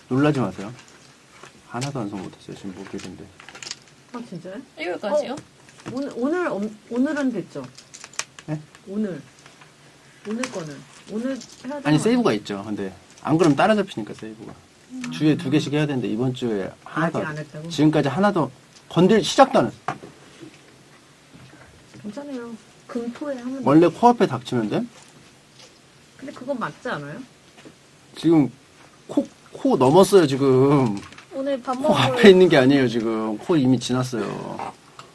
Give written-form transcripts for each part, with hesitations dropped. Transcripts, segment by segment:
놀라지 마세요. 하나도 완성 못했어요. 지금 목요일인데. 아 진짜요? 일요일까지요? 오늘은 됐죠? 네? 오늘 거는 오늘 해야 되는 아니 거 세이브가 있죠. 근데 안 그러면 따라잡히니까 세이브가. 주에 2개씩 해야 되는데 이번 주에 하나도 아직 안 했다고? 지금까지 하나도 건들 시작도 안 했어. 괜찮아요. 금토에 하면 원래 코앞에 닥치면 돼? 근데 그건 맞지 않아요? 지금 코 넘었어요 지금. 오늘 밥 코 먹을 앞에 있는 게 아니에요 지금. 코 이미 지났어요.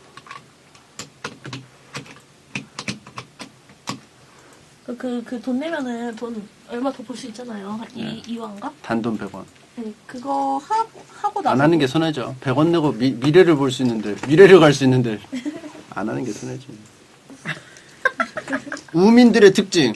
그 돈 내면은 돈 얼마 더 벌 수 있잖아요. 네. 2왕가? 단돈 100원. 네, 그거 하고 나서 안 하는 게 손해죠. 100원 내고 미래를 볼 수 있는데, 미래를 갈 수 있는데, 안 하는 게 손해지. 우민들의 특징.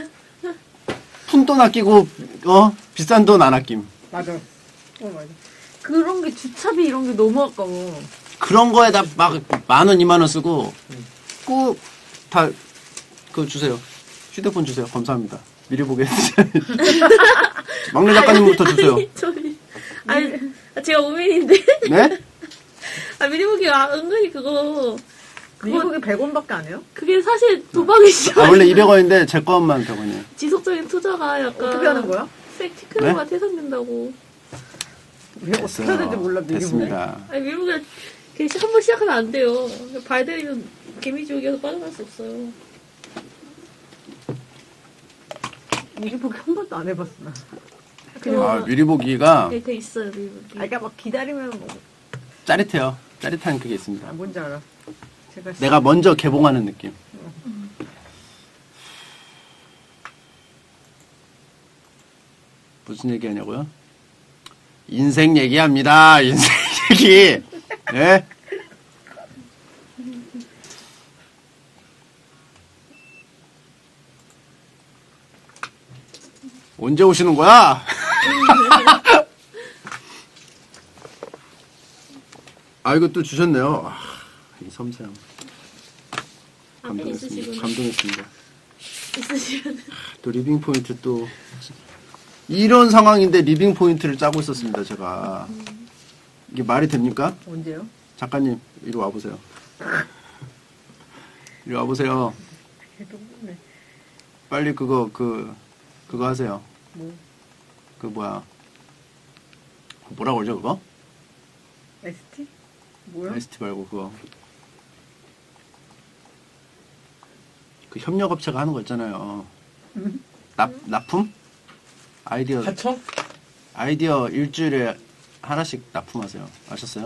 푼돈 아끼고, 비싼 돈 안 아낌. 맞아. 맞아. 그런 게 주차비 이런 게 너무 아까워. 그런 거에다 막 10,000원, 20,000원 쓰고, 꼭 다, 그거 주세요. 휴대폰 주세요. 감사합니다. 미리 보게 해주세요. 막내 작가님부터 주세요. 아니, 제가 우민인데. 네? 미리보기 은근히 그거 미국에 100원밖에 안 해요? 그게 사실 도박이죠. 원래 200원인데 제 것만 100원이에요. 지속적인 투자가 약간 어떻게 하는 거야? 테크노가 태산된다고. 왜 어떻게 해야 되는지 몰라, 미국에. 됐습니다. 아니 미국에 한번 시작하면 안 돼요. 발 들이면 개미지옥에서 빠져날 수 없어요. 미국에 한 번도 안 해봤어, 나. 미리 보기가 그 있어요 미국이. 그러니까 막 기다리면 뭐. 짜릿해요. 짜릿한 그게 있습니다. 뭔지 알아. 내가 먼저 개봉하는 느낌. 무슨 얘기 하냐고요? 인생 얘기합니다. 인생 얘기. 예? 언제 오시는 거야? 이거 또 주셨네요. 이 섬세함. 감동했습니다. 감동했습니다. 있으시면 또 리빙 포인트 또 이런 상황인데 리빙 포인트를 짜고 있었습니다. 제가 이게 말이 됩니까? 언제요? 작가님 이리 와보세요. 이리 와보세요. 빨리 그거 하세요. 뭐? 그 뭐야? 뭐라고 그러죠 그거? ST? 뭐야? ST 말고 그거. 그 협력업체가 하는 거 있잖아요. 납품? 아이디어. 하청? 아이디어 일주일에 하나씩 납품하세요. 아셨어요?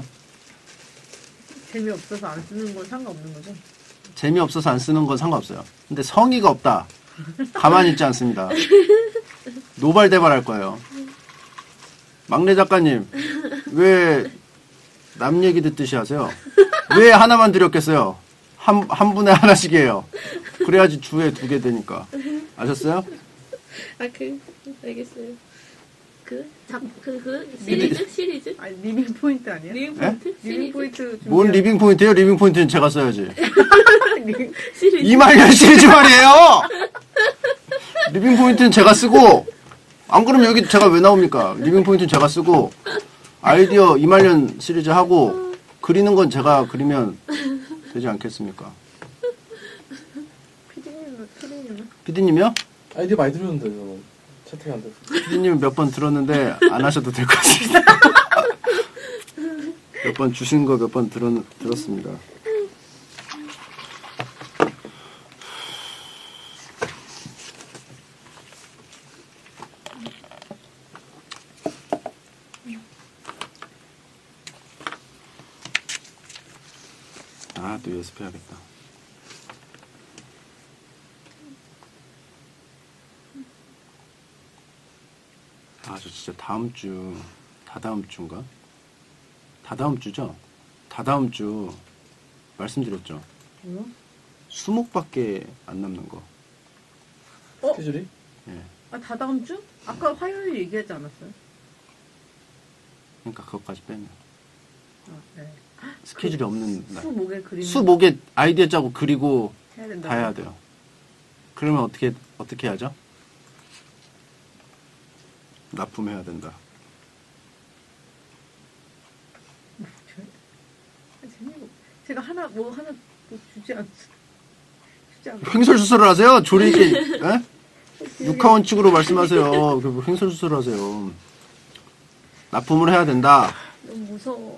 재미없어서 안 쓰는 건 상관없는 거죠? 재미없어서 안 쓰는 건 상관없어요. 근데 성의가 없다. 가만히 있지 않습니다. 노발대발할 거예요. 막내 작가님, 왜 남 얘기 듣듯이 하세요? 왜 하나만 드렸겠어요? 한 분에 하나씩이에요. 그래야지 주에 2개 되니까. 아셨어요? 알겠어요. 시리즈? 아니, 리빙 포인트 아니야? 리빙 포인트? 리빙 포인트. 뭔 리빙 포인트예요? 리빙 포인트는 제가 써야지. 시리즈. 이말년 시리즈 말이에요! 리빙 포인트는 제가 쓰고, 안 그러면 여기 제가 왜 나옵니까? 리빙 포인트는 제가 쓰고, 아이디어 이말년 시리즈 하고, 그리는 건 제가 그리면 되지 않겠습니까? 피디님이요? 아이디어 많이 들었는데 저는 채택이 안 됐어요. 피디님 몇 번 들었는데 안 하셔도 될 것 같습니다. 몇 번 주신 거 몇 번 들었습니다. 또 연습해야겠다. 저 진짜 다다음 주인가? 다다음 주죠? 다다음 주 말씀드렸죠? 뭐요? 수목밖에 안 남는 거. 스케줄이? 예. 다다음 주? 아까 화요일 얘기하지 않았어요? 그러니까 그것까지 빼면. 네. 스케줄이 없는 날. 수목에 그리는. 수목에 아이디어 짜고 그리고 해야 된다. 다 해야 돼요. 그러면 어떻게 하죠? 납품해야 된다. 제가 하나 뭐 주지 않. 횡설수설을 하세요? 조리 있게, 에? 육하원칙으로 말씀하세요. 횡설수설을 하세요. 납품을 해야 된다. 너무 무서워.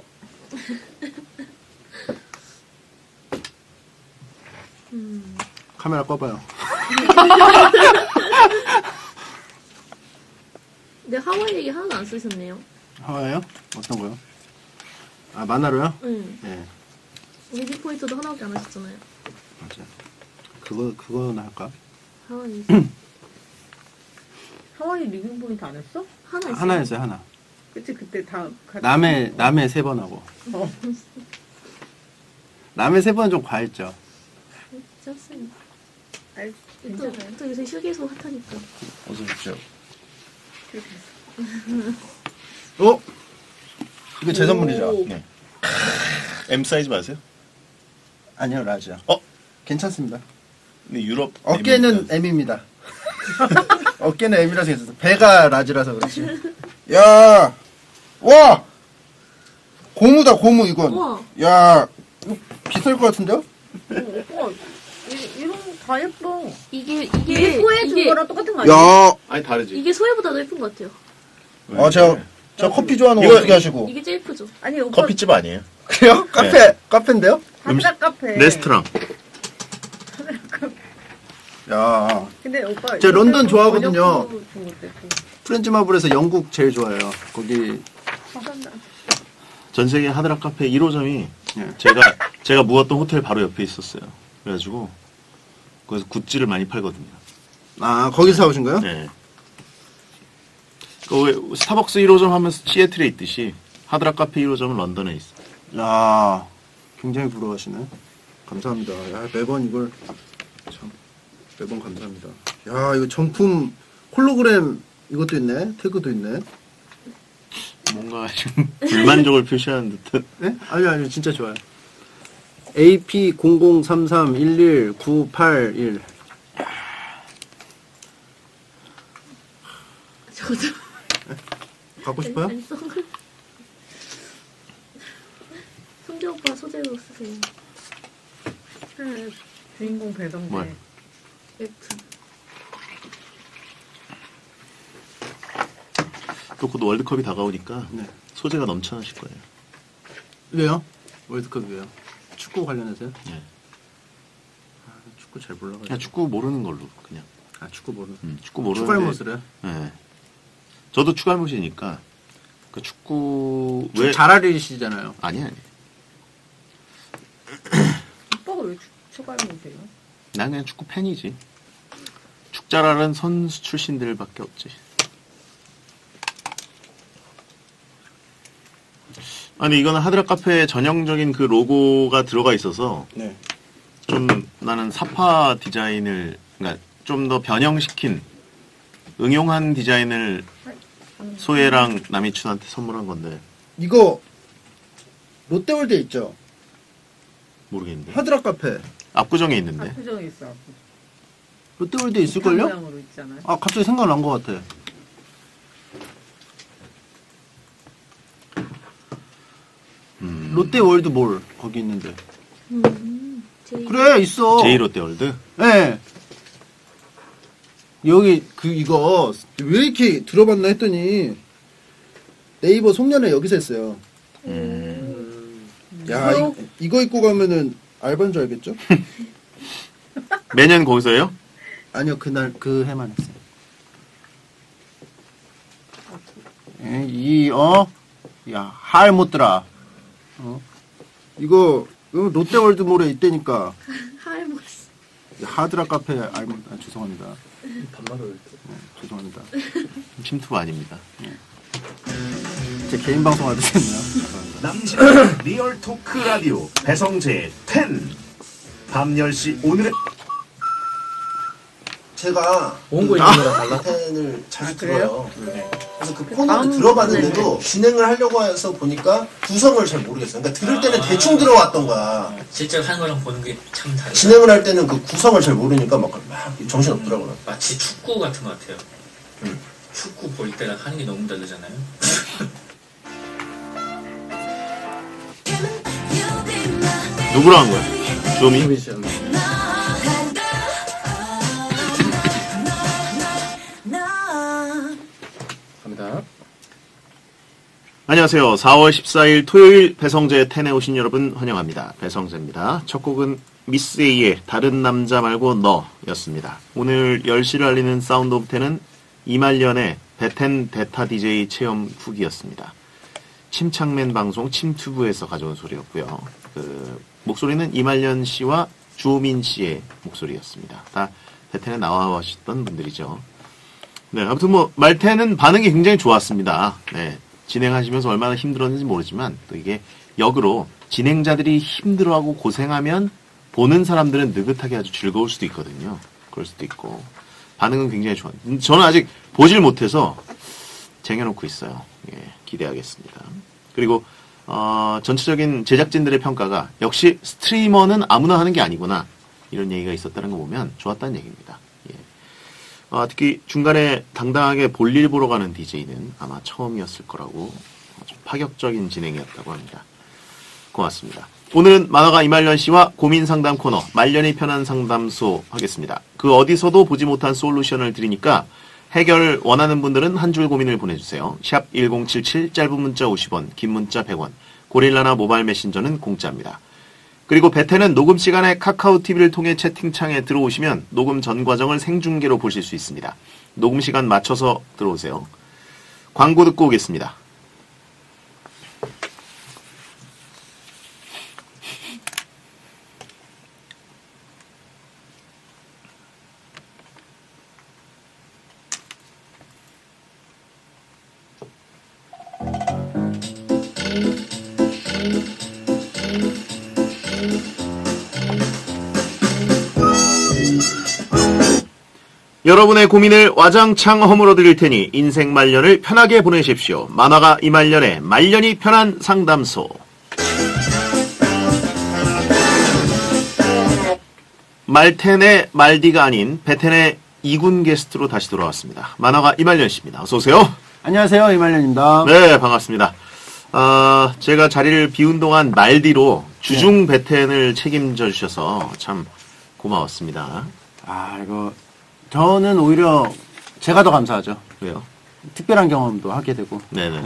카메라 꺼봐요. 근데 하와이 얘기 하나도 안 쓰셨네요. 하와이요? 어떤 거요? 아, 만화로요? 응. 네, 리뷰 포인트도 하나밖에 안 하셨잖아요. 맞아요. 그거는 할까? 하와이 하와이 리빙 포인트 안 했어? 하나 있어요. 하나 했어요, 하나. 그치 그때 다 같이. 남해 3번 하고. 어. 남해 3번 좀 과했죠. 괜찮습니다. 아이, 또 괜찮아요. 요새 휴게소 핫하니까. 어서 오십시오. 그래서. 어? 이거 제 선물이죠? 오. 네. M 사이즈 맞으세요? 아니요, 라지요. 괜찮습니다. 근데 유럽 어깨는 M입니다. 어깨는 M이라서 했었어. 배가 라지라서 그렇지. 야! 와! 고무다, 고무, 이건. 우와. 야, 이거 비쌀 것 같은데요? 오빠 이런 거 다 예뻐. 이게 이게 소해 준 거랑 똑같은 거 아니야? 야! 아니 다르지. 이게 소해보다도 예쁜 것 같아요. 저 커피 좋아하는 거 이거- 어떻게 하시고? 이게 제일 예쁘죠. 아니 오빠 커피집 아니에요? 그래요? 카페인데요? 한자 카페. 레스토랑. 야, 근데 오빠 저 런던 요새 좋아하거든요. 번역도 좋은데 또. 프렌즈 마블에서 영국 제일 좋아해요. 거기, 화산다. 전 세계 하드락 카페 1호점이 예. 제가 묵었던 호텔 바로 옆에 있었어요. 그래가지고 거기서 굿즈를 많이 팔거든요. 아, 거기서 사오신 거요? 네. 그 왜 스타벅스 1호점 하면 시애틀에 있듯이 하드락 카페 1호점은 런던에 있어. 야, 굉장히 부러워하시네. 감사합니다. 야, 매번 이걸, 참, 매번 감사합니다. 야, 이거 정품 홀로그램 이것도 있네. 태그도 있네. 뭔가 좀 불만족을 표시하는 듯한. 네? 아니요, 진짜 좋아요. AP0033119981. 저도 갖고 싶어요? 아니, 선글. 성재 오빠 소재로 쓰세요. 주인공 배동재. 뭐야? 웹툰. 또 곧 월드컵이 다가오니까 네. 소재가 넘쳐나실 거예요. 왜요? 월드컵 왜요? 축구 관련해서요? 네. 아, 축구 잘 몰라가지고. 그냥 축구 모르는 걸로 그냥. 아, 축구 모르는. 축구 모르는데. 축구알못을 해요? 네. 저도 축구알못이니까 그 축구 왜 잘 알리시잖아요. 아니 오빠가 왜 추가를 못해요? 난 그냥 축구 팬이지. 축잘하는 선수 출신들밖에 없지. 아니 이거는 하드락 카페의 전형적인 그 로고가 들어가 있어서 네. 좀 나는 사파 디자인을 그러니까 좀 더 변형시킨 응용한 디자인을 소혜랑 남이춘한테 선물한 건데 이거 롯데월드에 있죠? 모르겠는데 하드락 카페. 압구정에 있는데 압구정에 있어. 롯데월드에 있을걸요? 모양으로 있잖아요. 아, 갑자기 생각난 것 같아. 롯데월드몰 거기 있는데. 제이. 그래, 있어. 제이 롯데월드. 네. 여기 이거 왜 이렇게 들어봤나 했더니 네이버 송년회 여기서 했어요. 야, 이거 입고 가면은 알바인 줄 알겠죠? 매년 거기서요? 아니요, 그날 그 해만 했어요. 야, 할 못들아. 이거 롯데월드몰에 있다니까. 할머니. 하드락 카페 죄송합니다. 반말을. 죄송합니다. 침투 아닙니다. 제 개인 방송 하듯이 했네요. 죄송합니다. 남친 리얼 토크 라디오 배성재 10 밤 10시 오늘의 제가 원고 있는 거랑 달라? 펜을 자주 그래요? 들어요. 그래서 그 코너도 들어봤는데도 진행을 하려고 해서 보니까 구성을 잘 모르겠어요. 그러니까 들을 때는 대충 들어왔던 거야. 실제로 하는 거랑 보는 게 참 다르다. 진행을 할 때는 그 구성을 잘 모르니까 막 정신 없더라고요. 마치 축구 같은 것 같아요. 축구 볼 때랑 하는 게 너무 다르잖아요. 누구랑 한 거야? 조미? 조미션. 갑니다. 안녕하세요. 4월 14일 토요일 배성재 텐에 오신 여러분 환영합니다. 배성재입니다. 첫 곡은 미스 A의 다른 남자 말고 너였습니다. 오늘 10시를 알리는 사운드 오브 텐은 이말년의 베텐 데타 DJ 체험 후기였습니다. 침착맨 방송 침투브에서 가져온 소리였고요. 목소리는 이말년 씨와 주호민 씨의 목소리였습니다. 다 베텐에 나와주셨던 분들이죠. 네, 아무튼 말텐은 반응이 굉장히 좋았습니다. 네, 진행하시면서 얼마나 힘들었는지 모르지만 또 이게 역으로 진행자들이 힘들어하고 고생하면 보는 사람들은 느긋하게 아주 즐거울 수도 있거든요. 그럴 수도 있고 반응은 굉장히 좋아요. 저는 아직 보질 못해서 쟁여놓고 있어요. 예, 기대하겠습니다. 그리고 전체적인 제작진들의 평가가 역시 스트리머는 아무나 하는 게 아니구나 이런 얘기가 있었다는 거 보면 좋았다는 얘기입니다. 예. 특히 중간에 당당하게 볼일 보러 가는 DJ는 아마 처음이었을 거라고 좀 파격적인 진행이었다고 합니다. 고맙습니다. 오늘은 만화가 이말년 씨와 고민 상담 코너 말년이 편한 상담소 하겠습니다. 그 어디서도 보지 못한 솔루션을 드리니까 해결 원하는 분들은 한 줄 고민을 보내주세요. 샵 1077 짧은 문자 50원 긴 문자 100원 고릴라나 모바일 메신저는 공짜입니다. 그리고 베텐은 녹음 시간에 카카오 TV를 통해 채팅창에 들어오시면 녹음 전 과정을 생중계로 보실 수 있습니다. 녹음 시간 맞춰서 들어오세요. 광고 듣고 오겠습니다. 여러분의 고민을 와장창 허물어 드릴 테니 인생 말년을 편하게 보내십시오. 만화가 이말년의 말년이 편한 상담소. 말텐의 말디가 아닌 베텐의 2군 게스트로 다시 돌아왔습니다. 만화가 이말년 씨입니다. 어서 오세요. 안녕하세요, 이말년입니다. 네, 반갑습니다. 제가 자리를 비운 동안 말디로 주중 베텐을 책임져 주셔서 참 고마웠습니다. 이거 저는 오히려 제가 더 감사하죠. 왜요? 특별한 경험도 하게 되고. 네네.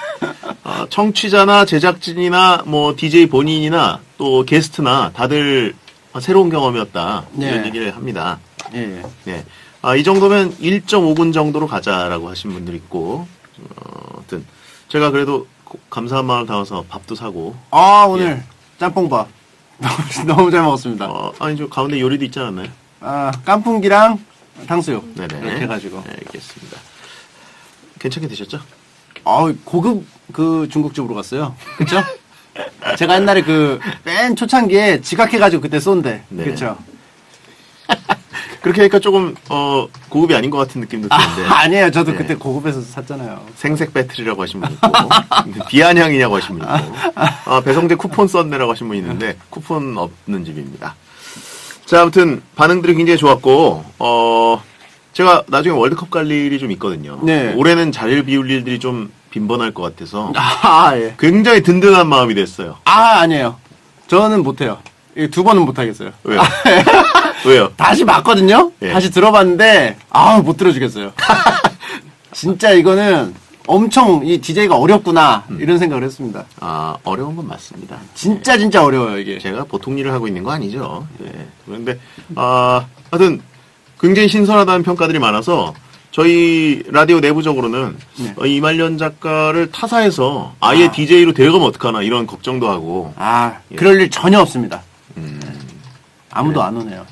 청취자나 제작진이나 DJ 본인이나 또 게스트나 다들 새로운 경험이었다. 네. 이런 얘기를 합니다. 예. 네. 이 정도면 1.5군 정도로 가자라고 하신 분들 있고, 아무튼 제가 그래도 감사한 마음을 담아서 밥도 사고. 오늘 짬뽕밥 너무 잘 먹었습니다. 아니 저 가운데 요리도 있지 않았나요? 깐풍기랑 탕수육 네네. 이렇게 해가지고. 네, 알겠습니다. 괜찮게 드셨죠? 고급 중국집으로 갔어요. 그쵸? 제가 옛날에 맨 초창기에 지각해가지고 그때 쏜데. 네네. 그쵸? 그렇게 하니까 조금 고급이 아닌 것 같은 느낌도 드는데. 아니에요. 저도 네. 그때 고급에서 샀잖아요. 생색 배틀이라고 하신 분 있고 비아냥이냐고 하신 분 있고 배성재 쿠폰 썼네라고 하신 분 있는데 쿠폰 없는 집입니다. 자, 아무튼 반응들이 굉장히 좋았고 제가 나중에 월드컵 갈 일이 좀 있거든요. 네. 올해는 자리를 비울 일들이 좀 빈번할 것 같아서 예. 굉장히 든든한 마음이 됐어요. 아니에요. 저는 못해요. 2번은 못하겠어요. 왜요? 왜요? 다시 봤거든요? 예. 다시 들어봤는데, 못 들어주겠어요. 진짜 이거는 엄청 이 DJ가 어렵구나, 이런 생각을 했습니다. 어려운 건 맞습니다. 진짜 어려워요, 이게. 제가 보통 일을 하고 있는 거 아니죠. 네. 그런데, 하여튼, 굉장히 신선하다는 평가들이 많아서, 저희 라디오 내부적으로는, 이말년 작가를 타사해서 아예 DJ로 데려가면 어떡하나, 이런 걱정도 하고. 그럴 일 전혀 없습니다. 아무도 안 오네요.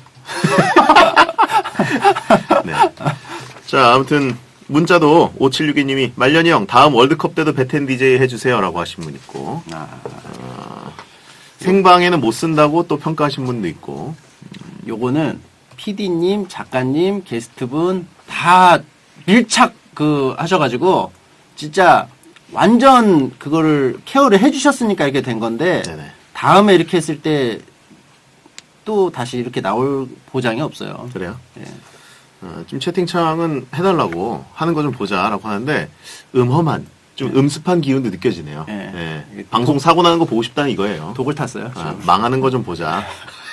네. 자, 아무튼, 문자도 5762님이, 말년이 형, 다음 월드컵 때도 베텐 DJ 해주세요라고 하신 분 있고, 생방에는 못 쓴다고 또 평가하신 분도 있고, 요거는 PD님, 작가님, 게스트분 다 밀착 하셔가지고, 진짜 완전 그거를 케어를 해주셨으니까 이렇게 된 건데, 네네. 다음에 이렇게 했을 때 또 다시 이렇게 나올 보장이 없어요. 그래요? 예. 지금 채팅창은 해달라고 하는 거 좀 보자라고 하는데 음험한 좀 음습한 기운도 느껴지네요. 네. 예. 방송 사고 나는 거 보고 싶다는 이거예요. 독을 탔어요. 아, 망하는 거 좀 보자.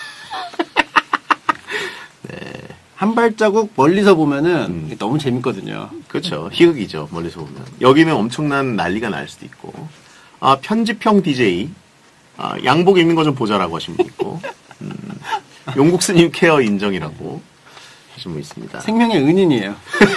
한 발자국 멀리서 보면은 너무 재밌거든요. 그렇죠. 희극이죠. 멀리서 보면. 여기는 엄청난 난리가 날 수도 있고. 아, 편집형 DJ. 아, 양복 입는 거 좀 보자라고 하신 분 있고. 용국 스님 케어 인정이라고 하신 분 있습니다. 생명의 은인이에요.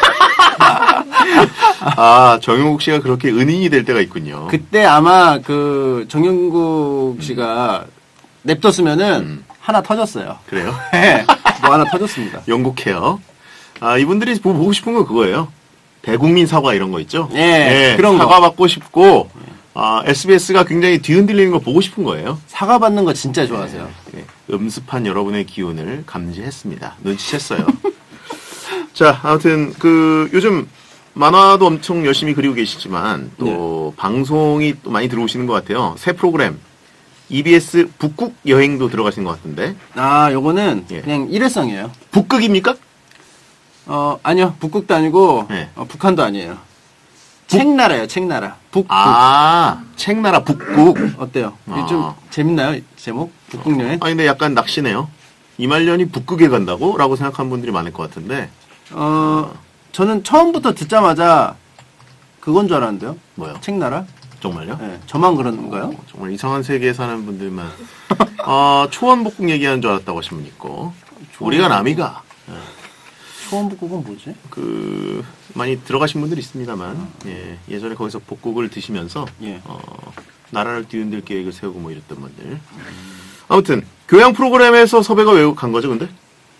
아, 정용국 씨가 그렇게 은인이 될 때가 있군요. 그때 아마 그 정영국 씨가 냅뒀으면은 하나 터졌어요. 그래요? 네, 뭐 하나 터졌습니다. 영국 케어. 아, 이분들이 보고 싶은 건 그거예요. 대국민 사과 이런 거 있죠? 예, 그런 사과 거. 받고 싶고, 아, SBS가 굉장히 뒤흔들리는 거 보고 싶은 거예요. 사과 받는 거 진짜 좋아하세요. 네, 음습한 여러분의 기운을 감지했습니다. 눈치챘어요. 자, 아무튼 요즘 만화도 엄청 열심히 그리고 계시지만 또 방송이 또 많이 들어오시는 것 같아요. 새 프로그램 EBS 북극 여행도 들어가신 것 같은데. 아, 요거는 예. 그냥 일회성이에요. 북극입니까? 아니요. 북극도 아니고 네. 북한도 아니에요. 책나라예요. 책나라. 북극. 아, 책나라 북극. 어때요? 이게 아. 좀 재밌나요? 제목? 북극 여행? 아니 근데 약간 낚시네요. 이말년이 북극에 간다고? 라고 생각하는 분들이 많을 것 같은데. 저는 처음부터 듣자마자 그건 줄 알았는데요. 뭐요? 책나라? 정말요? 네. 저만 그런 건가요? 정말 이상한 세계에 사는 분들만. 초원복국 얘기하는 줄 알았다고 하신 분 있고. 우리가 남이가. 초원북극은 뭐지? 많이 들어가신 분들이 있습니다만, 예전에 거기서 복국을 드시면서, 예. 나라를 뒤흔들 계획을 세우고 뭐 이랬던 분들. 아무튼, 교양 프로그램에서 섭외가 왜 간 거죠, 근데?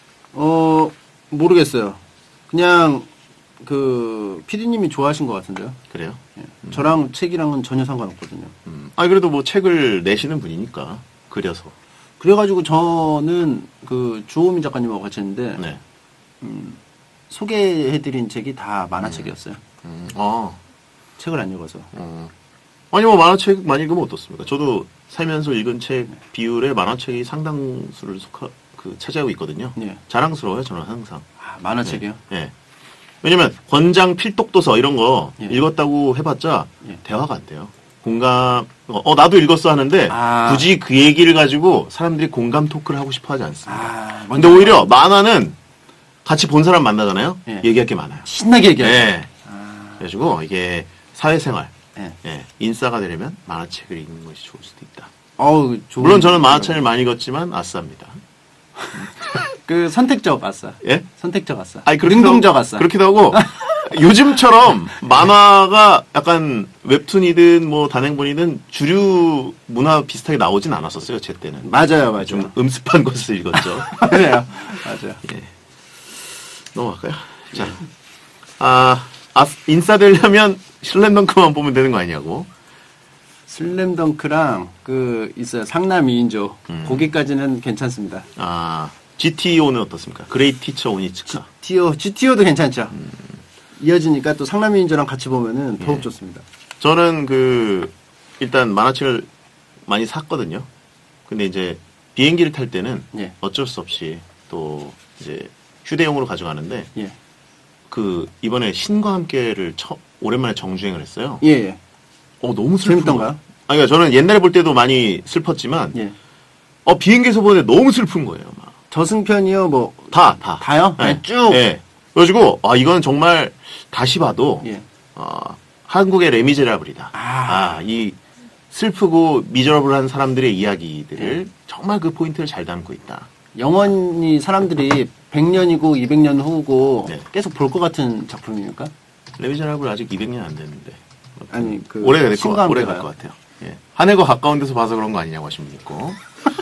모르겠어요. 그냥, 피디님이 좋아하신 것 같은데요. 그래요? 저랑 책이랑은 전혀 상관없거든요. 그래도 뭐 책을 내시는 분이니까, 그려서. 그래가지고 저는 주호민 작가님하고 같이 했는데, 네. 소개해드린 책이 다 만화책이었어요. 책을 안 읽어서. 아니, 뭐 만화책 많이 읽으면 어떻습니까? 저도 살면서 읽은 책 비율에 만화책이 상당수를 차지하고 있거든요. 예. 자랑스러워요, 저는 항상. 만화책이요? 예. 왜냐면, 권장 필독도서 이런 거 예. 읽었다고 해봤자, 예. 대화가 안 돼요. 공감, 나도 읽었어 하는데, 굳이 그 얘기를 가지고 사람들이 공감 토크를 하고 싶어 하지 않습니다. 근데 오히려 만화는 같이 본 사람 만나잖아요? 예. 얘기할 게 많아요. 신나게 얘기하죠. 예. 그래가지고, 이게 사회생활, 예. 인싸가 되려면 만화책을 읽는 것이 좋을 수도 있다. 좋은 물론 저는 만화책을 많이 읽었지만, 아싸입니다. 선택적 아싸. 예? 선택적 아싸. 아니, 능동적 아싸. 그렇기도 하고, 요즘처럼 만화가 약간 웹툰이든 뭐 단행본이든 주류 문화 비슷하게 나오진 않았었어요, 제 때는. 맞아요. 좀 음습한 것을 읽었죠. 맞아요. 맞아요. 예. 넘어갈까요? 자, 인싸 되려면 슬램덩크만 보면 되는 거 아니냐고. 슬램덩크랑 있어요. 상남 2인조. 거기까지는 괜찮습니다. GTO는 어떻습니까? 그레이트 티처 오니츠카. GTO도 괜찮죠. 이어지니까 또 상남 2인조랑 같이 보면은 더욱 좋습니다. 저는 일단 만화책을 많이 샀거든요. 근데 이제 비행기를 탈 때는 예. 어쩔 수 없이 또 이제 휴대용으로 가져가는데 예. 이번에 신과 함께를 오랜만에 정주행을 했어요. 예. 너무 슬픈 재밌던가요? 그러니까 저는 옛날에 볼 때도 많이 슬펐지만 예. 비행기에서 보는데 너무 슬픈 거예요. 막. 저승편이요, 뭐. 다요? 네, 쭉. 네. 그래가지고, 이건 정말 다시 봐도, 예. 한국의 레미제라블이다. 이 슬프고 미저러블한 사람들의 이야기들을 정말 그 포인트를 잘 담고 있다. 영원히 사람들이 100년이고 200년 후고 네. 계속 볼 것 같은 작품입니까? 레미제라블 아직 200년 안 됐는데. 아니, 오래될 신과 함께 것 같아요. 예. 하늘과 가까운 데서 봐서 그런 거 아니냐고 하신 분 있고.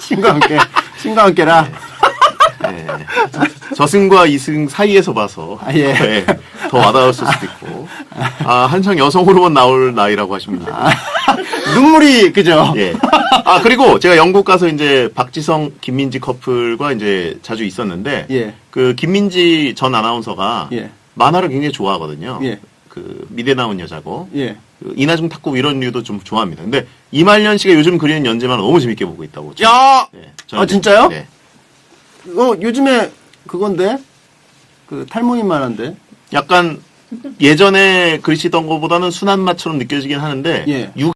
신과 함께라. 네. 저승과 이승 사이에서 봐서 예. 더 와닿았을 수도 있고 한창 여성 호르몬 나올 나이라고 하십니다. 눈물이 그죠? 예. 그리고 제가 영국 가서 이제 박지성, 김민지 커플과 이제 자주 있었는데 예. 김민지 전 아나운서가 예. 만화를 굉장히 좋아하거든요. 예. 미대 나온 여자고 예. 이나중 탁구 이런 류도 좀 좋아합니다. 근데 이말년 씨가 요즘 그리는 연재만화 너무 재밌게 보고 있다고. 야! 예. 진짜요? 네. 요즘에 그건데 탈모인 만한데 약간 예전에 그리시던 것보다는 순한 맛처럼 느껴지긴 하는데 예. 육이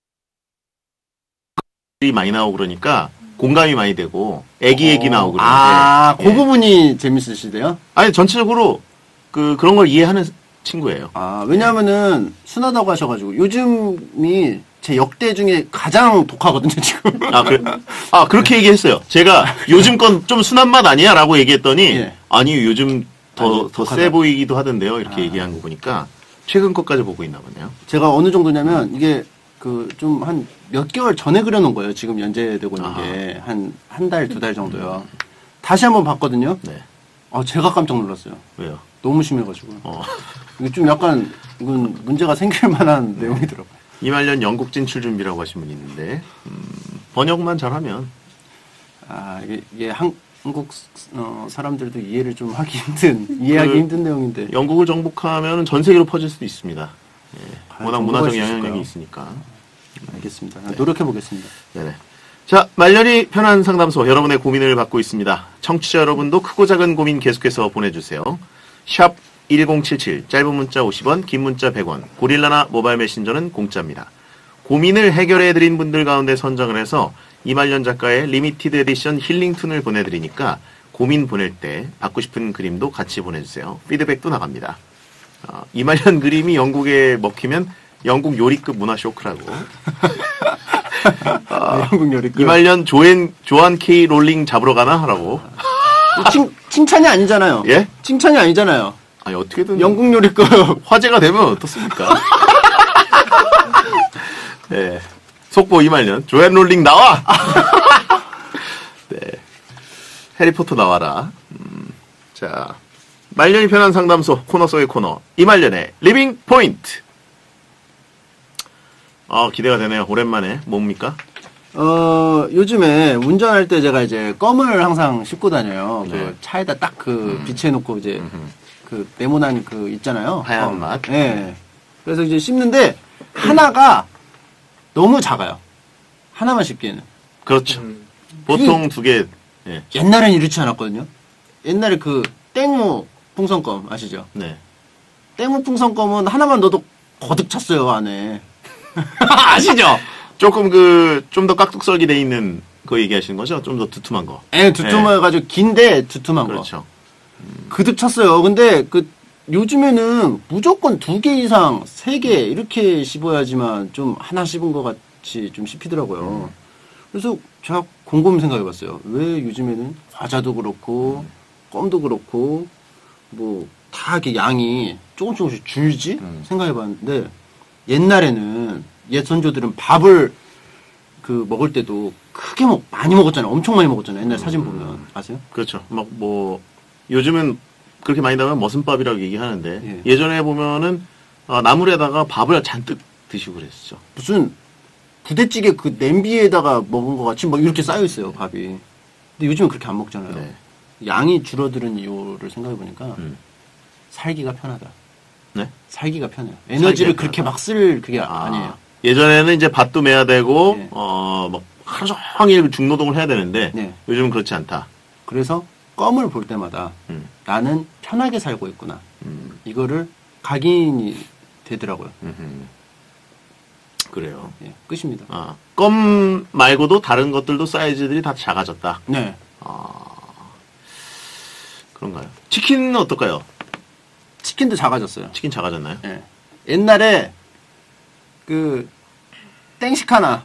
많이 나오고 그러니까 공감이 많이 되고 애기 나오고 그러는데 아, 그 예. 부분이 재밌으시대요? 아니 전체적으로 그런 걸 이해하는 친구예요. 아, 왜냐하면은 순하다고 하셔가지고 요즘이 제 역대 중에 가장 독하거든요, 지금. 그렇게 얘기했어요. 제가 요즘 건 좀 순한 맛 아니야라고 얘기했더니 예. 아니 요즘 더 독하다. 세 보이기도 하던데요. 이렇게 얘기한 거 보니까 최근 것까지 보고 있나 보네요. 제가 어느 정도냐면 이게 그 좀 한 몇 개월 전에 그려놓은 거예요. 지금 연재되고 있는 게 한 달, 2달 정도요. 다시 한번 봤거든요. 네. 제가 깜짝 놀랐어요. 왜요? 너무 심해가지고. 이게 좀 약간 이건 문제가 생길 만한 내용이더라고요. 이말년 영국 진출 준비라고 하신 분이 있는데 번역만 잘하면 이게 한국 사람들도 이해를 좀 하기 이해하기 힘든 내용인데. 영국을 정복하면 전 세계로 퍼질 수도 있습니다. 예. 워낙 문화적 정복할 수 영향력이 있을까요? 있으니까. 알겠습니다. 노력해보겠습니다. 네네. 자, 말년이 편한 상담소 여러분의 고민을 받고 있습니다. 청취자 여러분도 크고 작은 고민 계속해서 보내주세요. 샵 1077 짧은 문자 50원 긴 문자 100원 고릴라나 모바일 메신저는 공짜입니다. 고민을 해결해드린 분들 가운데 선정을 해서 이말년 작가의 리미티드 에디션 힐링툰을 보내드리니까 고민 보낼 때 받고 싶은 그림도 같이 보내주세요. 피드백도 나갑니다. 이말년 그림이 영국에 먹히면 영국 요리급 문화 쇼크라고. 영국 요리급. 이말년 조한 K 롤링 잡으러 가나? 라고. 칭찬이 아니잖아요. 예? 칭찬이 아니잖아요. 아니, 어떻게든. 영국 요리급. 화제가 되면 어떻습니까? 네. 속보 이말년. 조한 롤링 나와! 네. 해리포터 나와라. 자. 말년이 편한 상담소 코너 속의 코너. 이말년의 리빙 포인트. 기대가 되네요. 오랜만에. 뭡니까? 요즘에 운전할 때 제가 이제 껌을 항상 씹고 다녀요. 네. 그 차에다 딱 비치해놓고 이제 그 네모난 그 있잖아요. 하얀 맛. 네. 그래서 이제 씹는데 하나가 너무 작아요. 하나만 씹기에는. 그렇죠. 보통 두 개. 예. 옛날엔 이렇지 않았거든요. 옛날에 그 땡무 풍선껌 아시죠? 네. 땡무 풍선껌은 하나만 넣어도 거득 찼어요 안에. 아시죠? 조금 좀 더 깍둑썰기 돼 있는 거 얘기하시는 거죠? 좀 더 두툼한 거. 예, 두툼해가지고 긴데 두툼한 거. 그렇죠. 그득 찼어요. 근데 요즘에는 무조건 2개 이상, 3개 이렇게 씹어야지만 좀 하나 씹은 것 같이 좀 씹히더라고요. 그래서 제가 곰곰이 생각해봤어요. 왜 요즘에는 과자도 그렇고 껌도 그렇고 뭐 다 이렇게 양이 조금씩 줄지 생각해봤는데 옛날에는 옛 선조들은 밥을 먹을 때도 크게 많이 먹었잖아요. 엄청 많이 먹었잖아요. 옛날 사진 보면 아세요? 그렇죠. 요즘은 그렇게 많이 나오면 머슴밥이라고 얘기하는데 예전에 보면은 나물에다가 밥을 잔뜩 드시고 그랬었죠. 무슨 부대찌개 그 냄비에다가 먹은 것 같이 막 이렇게 쌓여 있어요 밥이. 근데 요즘은 그렇게 안 먹잖아요. 네. 양이 줄어드는 이유를 생각해 보니까 살기가 편하다. 네? 살기가 편해요. 에너지를 살기가 그렇게 편하다. 막 쓸 그게 아니에요. 예전에는 이제 밭도 매야 되고 네. 막 하루 종일 중노동을 해야 되는데 네. 요즘은 그렇지 않다. 그래서 껌을 볼 때마다 나는 편하게 살고 있구나. 이거를 각인이 되더라고요. 그래요. 예, 끝입니다. 껌 말고도 다른 것들도 사이즈들이 다 작아졌다. 네. 그런가요? 치킨은 어떨까요? 치킨도 작아졌어요. 치킨 작아졌나요? 예. 옛날에 땡식 하나.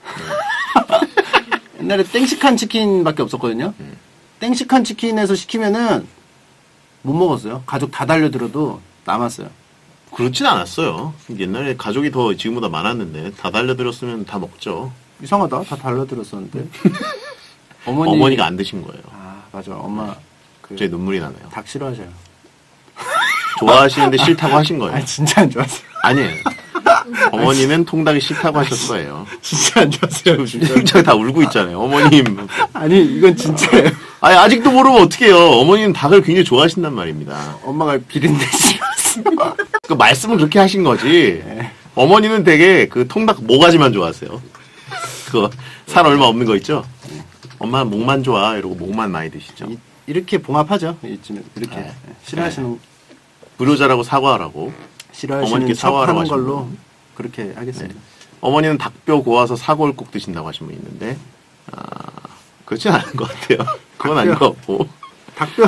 옛날에 땡식한 치킨밖에 없었거든요. 땡식한 치킨에서 시키면은 못 먹었어요. 가족 다 달려들어도 남았어요. 그렇진 않았어요. 옛날에 가족이 더 지금보다 많았는데 다 달려들었으면 다 먹죠. 이상하다. 다 달려들었었는데. 어머니가 안 드신 거예요. 맞아. 엄마 갑자기 눈물이 나네요. 닭 싫어하셔요. 좋아하시는데 싫다고 하신 거예요. 진짜 안 좋았어요. 아니에요. 어머니는 통닭이 싫다고 하셨을 거예요. 진짜 안 좋았어요. 진짜 다 울고 있잖아요. 어머님. 아니 이건 진짜예요. 아니 아직도 모르면 어떡해요. 어머니는 닭을 굉장히 좋아하신단 말입니다. 엄마가 비린내 싫어했어. 그 말씀은 그렇게 하신 거지. 어머니는 되게 통닭 모가지만 좋아하세요. 그거 살 얼마 없는 거 있죠? 엄마 목만 좋아 이러고 목만 많이 드시죠. 이렇게 봉합하죠. 이쯤에 이렇게 싫어하시는 불효자라고 사과하라고. 싫어하시는 어머니께 척 사과하라고 하는 하신 걸로 분. 그렇게 하겠습니다. 어머니는 닭뼈 고아서 사골 꼭 드신다고 하신 분이 있는데, 그렇진 않은 것 같아요. 그건 아닌 것 같고. 닭뼈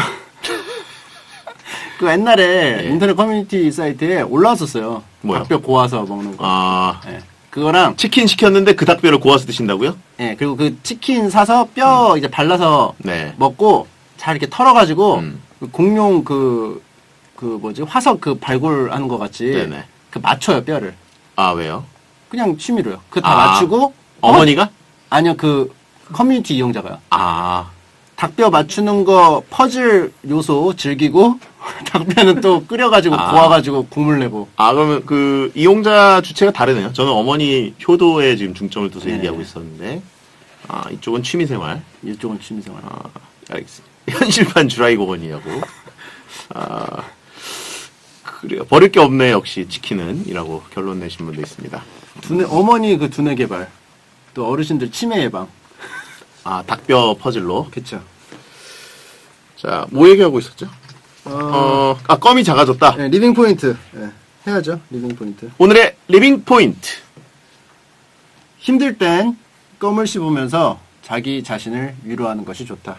그 옛날에 예. 인터넷 커뮤니티 사이트에 올라왔었어요. 뭐요? 닭뼈 고아서 먹는 거. 아, 예. 그거랑 치킨 시켰는데 그 닭뼈를 고아서 드신다고요? 예, 그리고 그 치킨 사서 뼈 이제 발라서 네. 먹고 잘 이렇게 털어가지고 음. 그 공룡 그 뭐지 화석 그 발굴하는 것 같이 네네. 그 맞춰요 뼈를. 아, 왜요? 그냥 취미로요. 그 다 아. 맞추고 어머니가? 아니요 그 커뮤니티 이용자가요. 아, 닭뼈 맞추는 거 퍼즐 요소 즐기고 닭뼈는 또 끓여가지고 아. 고아가지고 국물 내고. 그러면 그 이용자 주체가 다르네요. 저는 어머니 효도에 지금 중점을 둬서 네. 얘기하고 있었는데, 이쪽은 취미생활. 이쪽은 취미생활. 알겠습니다. 현실판 주라이 공원이라고. 그래요. 버릴 게 없네, 역시 치킨은. 이라고 결론 내신 분도 있습니다. 어머니 그 두뇌 개발. 또 어르신들 치매 예방. 닭뼈 퍼즐로. 그쵸. 자, 뭐 얘기하고 있었죠? 껌이 작아졌다. 네, 리빙 포인트. 네, 해야죠. 리빙 포인트. 오늘의 리빙 포인트. 힘들 땐 껌을 씹으면서 자기 자신을 위로하는 것이 좋다.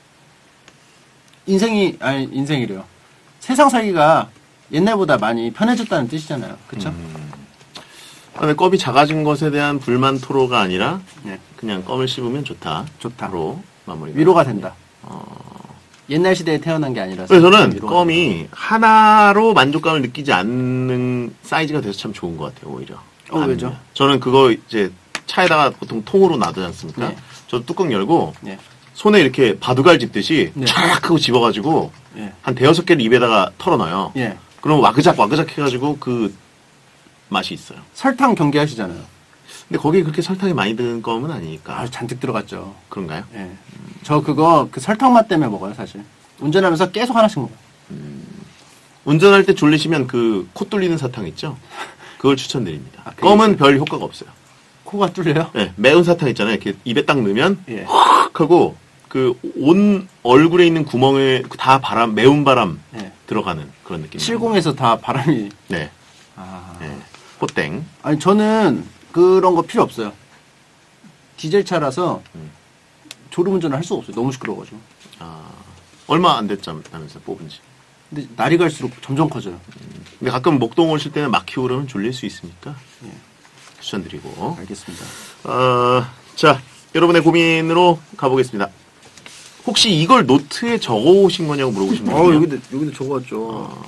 인생이래요. 세상 살기가 옛날보다 많이 편해졌다는 뜻이잖아요. 그쵸? 그다음에 껌이 작아진 것에 대한 불만 토로가 아니라 네. 그냥 껌을 씹으면 좋다. 좋다로 마무리가. 위로가 된다. 옛날 시대에 태어난 게 아니라서. 그래서 저는 위로가 껌이 하나로 만족감을 느끼지 않는 사이즈가 돼서 참 좋은 것 같아요, 오히려. 왜죠? 저는 그거 이제 차에다가 보통 통으로 놔두지 않습니까? 네. 저 뚜껑 열고 네. 손에 이렇게 바둑알 집듯이 네. 촥 하고 집어가지고 예. 한 대여섯 개를 입에다가 털어넣어요. 예. 그럼 와그작 해가지고 그 맛이 있어요. 설탕 경계하시잖아요. 근데 거기에 그렇게 설탕이 많이 든 껌은 아니니까. 잔뜩 들어갔죠. 그런가요? 예. 저 그거 그 설탕 맛 때문에 먹어요, 사실. 운전하면서 계속 하나씩 먹어요. 운전할 때 졸리시면 그 코 뚫리는 사탕 있죠? 그걸 추천드립니다. 그게 껌은 별 효과가 없어요. 코가 뚫려요? 네, 매운 사탕 있잖아요. 이렇게 입에 딱 넣으면 예. 확 하고 그 온 얼굴에 있는 구멍에 다 매운 바람 예. 들어가는 그런 느낌. 70에서 다 바람이. 네. 네. 호땡. 아니, 저는 그런 거 필요 없어요. 디젤 차라서 졸음 운전을 할 수가 없어요. 너무 시끄러워가지고. 얼마 안 됐다면서 뽑은 지. 근데 날이 갈수록 점점 커져요. 근데 가끔 목동 오실 때는 막 키우려면 졸릴 수 있으니까 추천드리고. 알겠습니다. 자, 여러분의 고민으로 가보겠습니다. 혹시 이걸 노트에 적어 오신 거냐고 물어보신 분이요. 여기도 적어왔죠.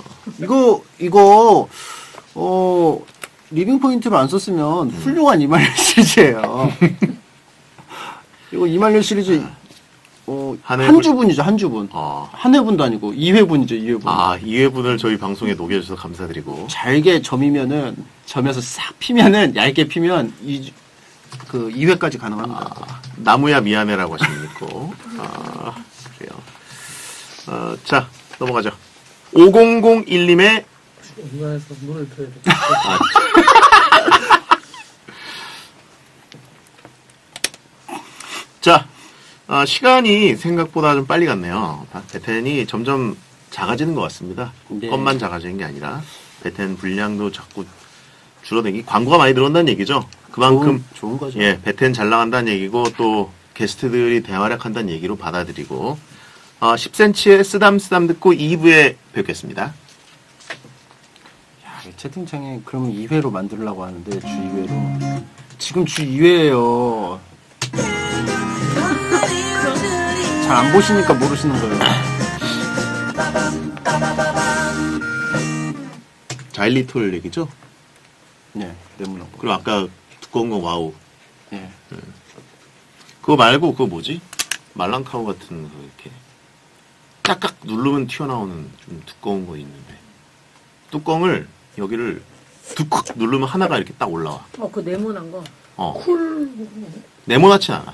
리빙 포인트를 안 썼으면 훌륭한 이말년 시리즈예요. 이거 이말년 시리즈, 한 한 주분이죠, 한 주분. 한 회분도 아니고 2회분이죠, 2회분. 2회분을 저희 방송에 녹여주셔서 감사드리고. 잘게 점에서 싹 피면은, 얇게 피면, 2회까지 가능합니다. 나무야 미안해라고 하시는 분 있고. 그래요. 자, 넘어가죠. 5001님의 중간에서 문을 틀어야 돼. 자, 시간이 생각보다 좀 빨리 갔네요. 베텐이 점점 작아지는 것 같습니다. 네. 껌만 작아지는 게 아니라 베텐 분량도 자꾸 줄어들기. 광고가 많이 들어온다는 얘기죠. 그만큼 좋은 거죠. 예, 베텐 잘 나간다는 얘기고 또 게스트들이 대활약한다는 얘기로 받아들이고 10cm의 쓰담쓰담 듣고 2부에 뵙겠습니다. 채팅창에 그러면 2회로 만들려고 하는데 주 2회로 지금 주 2회예요. 잘 안 보시니까 모르시는 거예요. 자일리톨 얘기죠? 네, 네모난 거. 그리고 아까 두꺼운 거 와우. 네. 그거 말고 그거 뭐지? 말랑카우 같은 거 이렇게 딱딱 누르면 튀어나오는 좀 두꺼운 거 있는데 뚜껑을 여기를 툭 누르면 하나가 이렇게 딱 올라와. 그 네모난 거. 쿨. 네모나진 않아.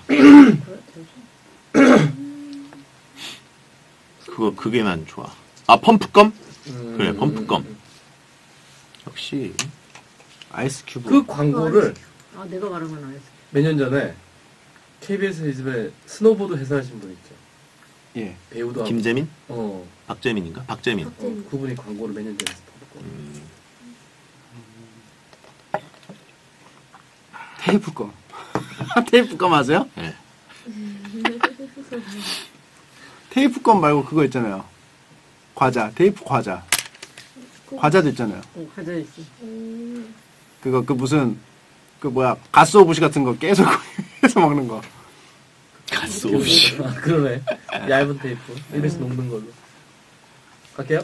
그게 난 좋아. 펌프껌? 그래, 펌프껌. 역시 아이스 큐브. 그 광고를 내가 말한 건 알았어. 몇 년 전에 KBS 요즘에 스노보드 해설하신 분 있죠. 예. 배우도 하고. 김재민? 어. 박재민인가? 박재민. 그분이 광고를 몇 년 전에 했었고. 테이프껌. 테이프껌 아세요? 네. 테이프껌 말고 그거 있잖아요. 과자, 테이프 과자. 과자도 있잖아요. 과자 있어. 그거 그 무슨 그 뭐야 가스오부시 같은 거 계속 해서 먹는 거. 가스오부시. 아, 그러네. 얇은 테이프. 이래서 녹는 걸로. 갈게요.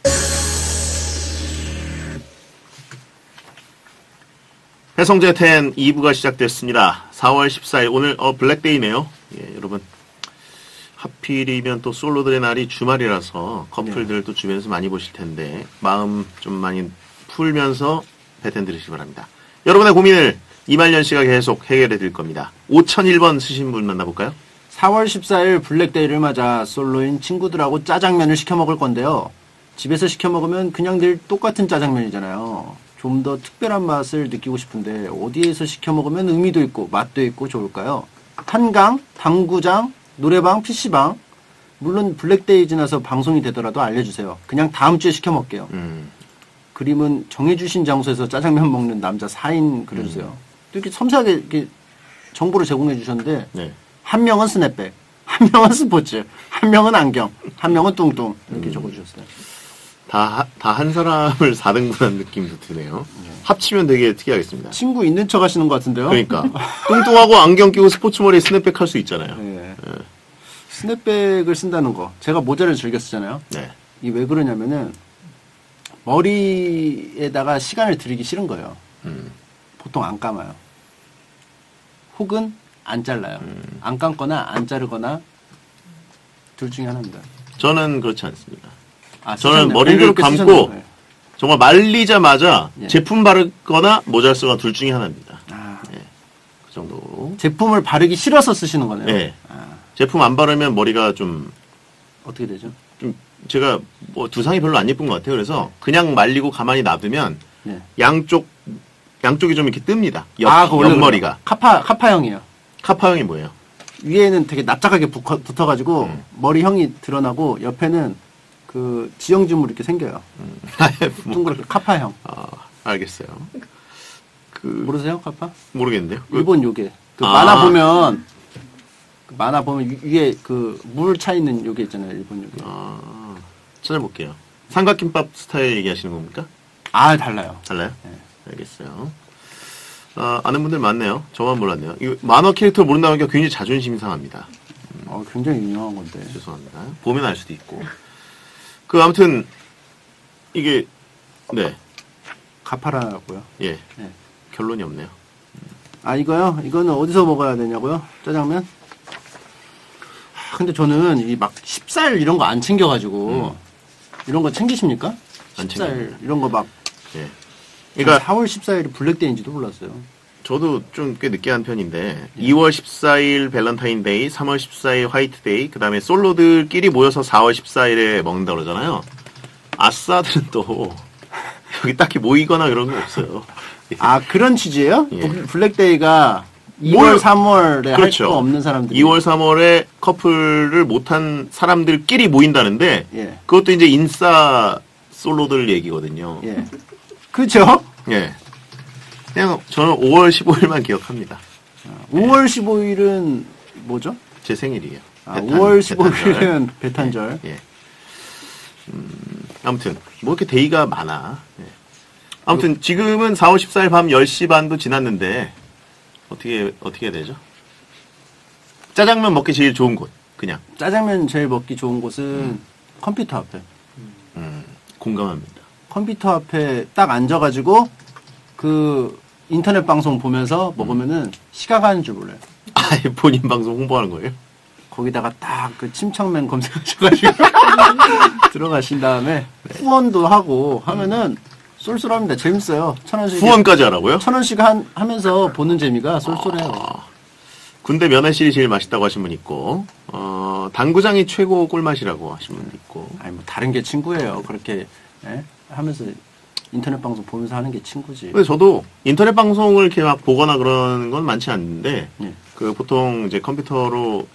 해성제 10 2부가 시작됐습니다. 4월 14일 오늘 블랙데이네요. 예, 여러분 하필이면 또 솔로들의 날이 주말이라서 커플들도 주변에서 많이 보실 텐데 마음 좀 많이 풀면서 배텐 들으시기 바랍니다. 여러분의 고민을 이말년 씨가 계속 해결해 드릴 겁니다. 5001번 쓰신 분 만나볼까요? 4월 14일 블랙데이를 맞아 솔로인 친구들하고 짜장면을 시켜 먹을 건데요. 집에서 시켜 먹으면 그냥 늘 똑같은 짜장면이잖아요. 좀 더 특별한 맛을 느끼고 싶은데 어디에서 시켜 먹으면 의미도 있고 맛도 있고 좋을까요? 한강, 당구장, 노래방, PC방. 물론 블랙데이 지나서 방송이 되더라도 알려주세요. 그냥 다음 주에 시켜 먹게요. 그림은 정해주신 장소에서 짜장면 먹는 남자 4인 그려주세요. 또 이렇게 섬세하게 이렇게 정보를 제공해 주셨는데 네. 한 명은 스냅백, 한 명은 스포츠, 한 명은 안경, 한 명은 뚱뚱 이렇게 적어주셨어요. 다 한 사람을 4등분한 느낌도 드네요. 합치면 되게 특이하겠습니다. 친구 있는 척 하시는 것 같은데요? 그러니까 뚱뚱하고 안경 끼고 스포츠 머리에 스냅백 할 수 있잖아요. 네. 스냅백을 쓴다는 거. 제가 모자를 즐겨 쓰잖아요. 네. 이 왜 그러냐면은 머리에다가 시간을 들이기 싫은 거예요. 보통 안 감아요. 혹은 안 잘라요. 안 감거나 안 자르거나 둘 중에 하나입니다. 저는 그렇지 않습니다. 아, 저는 쓰셨네요. 머리를 공교롭게 감고 쓰셨네요. 네. 정말 말리자마자 예. 제품 바르거나 모자를 쓰거나 둘 중에 하나입니다. 아, 그 정도로. 제품을 바르기 싫어서 쓰시는 거네요. 네. 아, 제품 안 바르면 머리가 좀 어떻게 되죠? 제가 뭐 두상이 별로 안 예쁜 것 같아요. 그래서 그냥 말리고 가만히 놔두면 네. 양쪽이 좀 이렇게 뜹니다. 그거 원래 옆머리가. 카파형이에요. 카파형이 뭐예요? 위에는 되게 납작하게 붙어가지고 머리형이 드러나고 옆에는 그 지형지물 이렇게 생겨요. 뭐, 둥그렇게 카파형. 알겠어요. 모르세요, 카파? 모르겠는데요. 일본 요괴. 그 아. 만화 보면 위에 그 물 차 있는 요괴 있잖아요, 일본 요괴. 찾아볼게요. 삼각김밥 스타일 얘기하시는 겁니까? 달라요. 달라요? 네. 알겠어요. 아는 분들 많네요. 저만 몰랐네요. 이 만화 캐릭터 모른다는 게 굉장히 자존심이 상합니다. 굉장히 유명한 건데. 죄송합니다. 보면 알 수도 있고. 아무튼 이게 네. 카파라고요. 예. 네. 결론이 없네요. 이거요? 이거는 어디서 먹어야 되냐고요? 짜장면? 근데 저는 이 막 10살 이런 거 안 챙겨가지고 이런 거 챙기십니까? 안 10살 이런 거 막. 예. 그러니까 4월 14일이 블랙데이인지도 몰랐어요. 저도 좀 꽤 늦게 한 편인데 2월 14일 밸런타인데이, 3월 14일 화이트데이, 그 다음에 솔로들끼리 모여서 4월 14일에 먹는다 그러잖아요. 아싸들은 또 여기 딱히 모이거나 그런 거 없어요. 그런 취지예요? 예. 블랙데이가 2월, 3월에 그렇죠. 할 거 없는 사람들이 2월, 3월에 커플을 못한 사람들끼리 모인다는데 예. 그것도 이제 인싸 솔로들 얘기거든요. 예. 그죠? 예. 그냥 저는 5월 15일만 기억합니다. 5월 15일은 뭐죠? 제 생일이에요. 5월 15일은 배탄절. 예. 아무튼 뭐 이렇게 데이가 많아. 예. 아무튼 지금은 4월 14일 밤 10시 반도 지났는데 어떻게 해야 되죠? 짜장면 먹기 제일 좋은 곳 그냥 짜장면 제일 먹기 좋은 곳은 컴퓨터 앞에. 공감합니다. 컴퓨터 앞에 딱 앉아가지고 그 인터넷 방송 보면서 먹으면은 시간 가는 줄 몰라요. 본인 방송 홍보하는 거예요? 거기다가 딱 그 침착맨 검색하셔가지고 들어가신 다음에 후원도 하고 하면은 쏠쏠합니다. 재밌어요. 1,000원씩. 후원까지 하라고요? 1,000원씩 하면서 보는 재미가 쏠쏠해요. 군대 면회실이 제일 맛있다고 하신 분 있고, 당구장이 최고 꿀맛이라고 하신 분 있고. 뭐 다른 게 친구예요. 그렇게 하면서 인터넷 방송 보면서 하는 게 친구지. 근데 저도 인터넷 방송을 이렇게 막 보거나 그러는 건 많지 않는데, 예. 보통 이제 컴퓨터로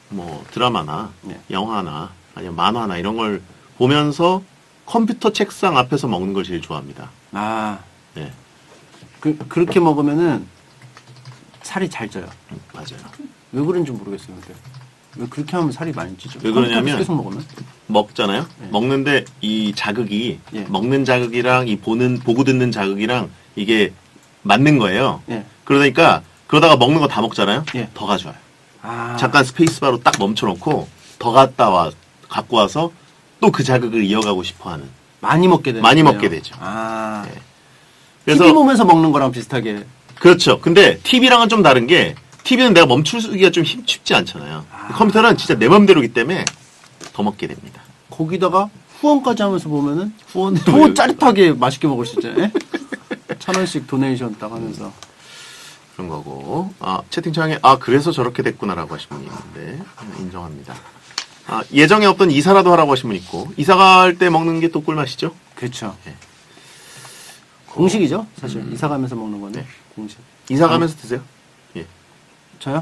뭐 드라마나 네. 영화나 아니면 만화나 이런 걸 보면서 컴퓨터 책상 앞에서 먹는 걸 제일 좋아합니다. 아, 네. 그렇게 먹으면은 살이 잘 쪄요. 맞아요. 왜 그런지 모르겠어요. 근데 왜 그렇게 하면 살이 많이 찌죠? 왜 그러냐면 컴퓨터 계속 먹으면 먹잖아요. 네. 먹는데 이 자극이 예. 먹는 자극이랑 이 보고 듣는 자극이랑 이게 맞는 거예요. 예. 그러다가 먹는 거 다 먹잖아요. 예. 더 가져와요. 아, 잠깐 스페이스바로 딱 멈춰놓고 더 갖고 와서 또 그 자극을 이어가고 싶어하는. 많이 먹게 되죠. 많이 먹게 되죠. 아, 네. TV 보면서 먹는 거랑 비슷하게. 그렇죠. 근데 TV랑은 좀 다른 게 TV는 내가 멈추기가 좀 쉽지 않잖아요. 컴퓨터는 진짜 내 맘대로기 때문에 더 먹게 됩니다. 거기다가 후원까지 하면서 보면은 후원 더 짜릿하게 맛있게 먹을 수 있잖아요. 1,000원씩 도네이션 딱 하면서. 그런 거고. 채팅창에 그래서 저렇게 됐구나라고 하신 분이 있는데 인정합니다. 예정에 없던 이사라도 하라고 하신 분 있고 이사 갈 때 먹는 게 또 꿀맛이죠. 그렇죠. 네. 공식이죠, 사실. 이사 가면서 먹는 건데. 네. 공식. 이사 가면서 드세요. 예. 저요?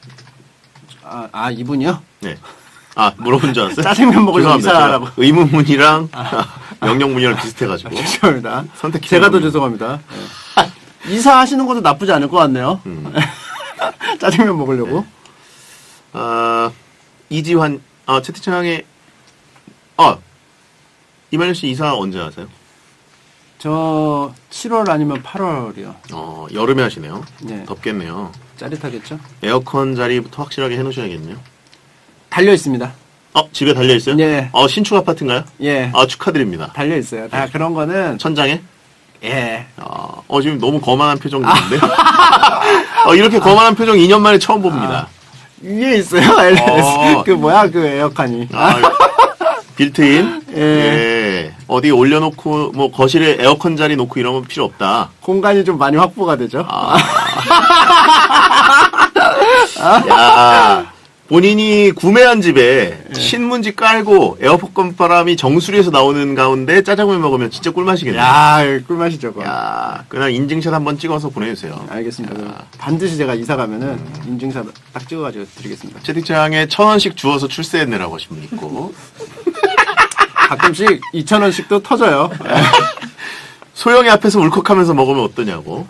이분이요? 네. 물어본 줄 알았어요? 짜장면 먹으려고 죄송합니다. 이사하라고. 제가 의문문이랑 명령문이랑 비슷해가지고. 죄송합니다. 선택해. 제가 더 죄송합니다. 네. 이사하시는 것도 나쁘지 않을 것 같네요. 짜장면 먹으려고. 이지환, 채팅창에, 이만현 씨 이사 언제 하세요? 저 7월 아니면 8월이요. 여름에 하시네요. 네. 덥겠네요. 짜릿하겠죠? 에어컨 자리부터 확실하게 해놓으셔야겠네요. 달려 있습니다. 집에 달려있어요? 네. 신축 아파트인가요? 예. 축하드립니다. 달려 있어요. 다 그런 거는 천장에? 예. 지금 너무 거만한 표정인데? 이렇게 거만한 표정 2년 만에 처음 봅니다. 위에 있어요. LS. 그 에어컨이. 빌트인? 예. 예. 어디 올려놓고, 거실에 에어컨 자리 놓고 이러면 필요 없다. 공간이 좀 많이 확보가 되죠. 야, 본인이 구매한 집에 신문지 깔고 에어컨 바람이 정수리에서 나오는 가운데 짜장면 먹으면 진짜 꿀맛이겠네요. 야, 꿀맛이죠. 그거. 야, 그냥 인증샷 한번 찍어서 보내주세요. 알겠습니다. 그럼 반드시 제가 이사 가면은 인증샷 딱 찍어가지고 드리겠습니다. 채팅창에 1,000원씩 주워서 출세해내라고 하신 분 있고. 가끔씩 2,000원씩도 터져요. 소영이 앞에서 울컥하면서 먹으면 어떠냐고.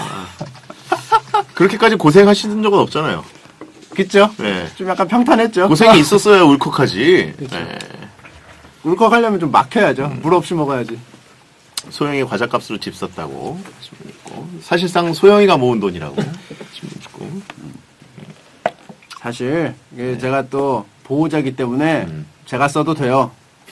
그렇게까지 고생하시는 적은 없잖아요. 그쵸? 네. 좀 약간 평탄했죠? 고생이 있었어야 울컥하지. 그쵸. 네. 울컥하려면 좀 막혀야죠. 물 없이 먹어야지. 소영이 과자값으로 집 샀다고 하신 분 있고. 사실상 소영이가 모은 돈이라고 하신 분 있고. 사실 이게 제가 또 보호자이기 때문에 제가 써도 돼요.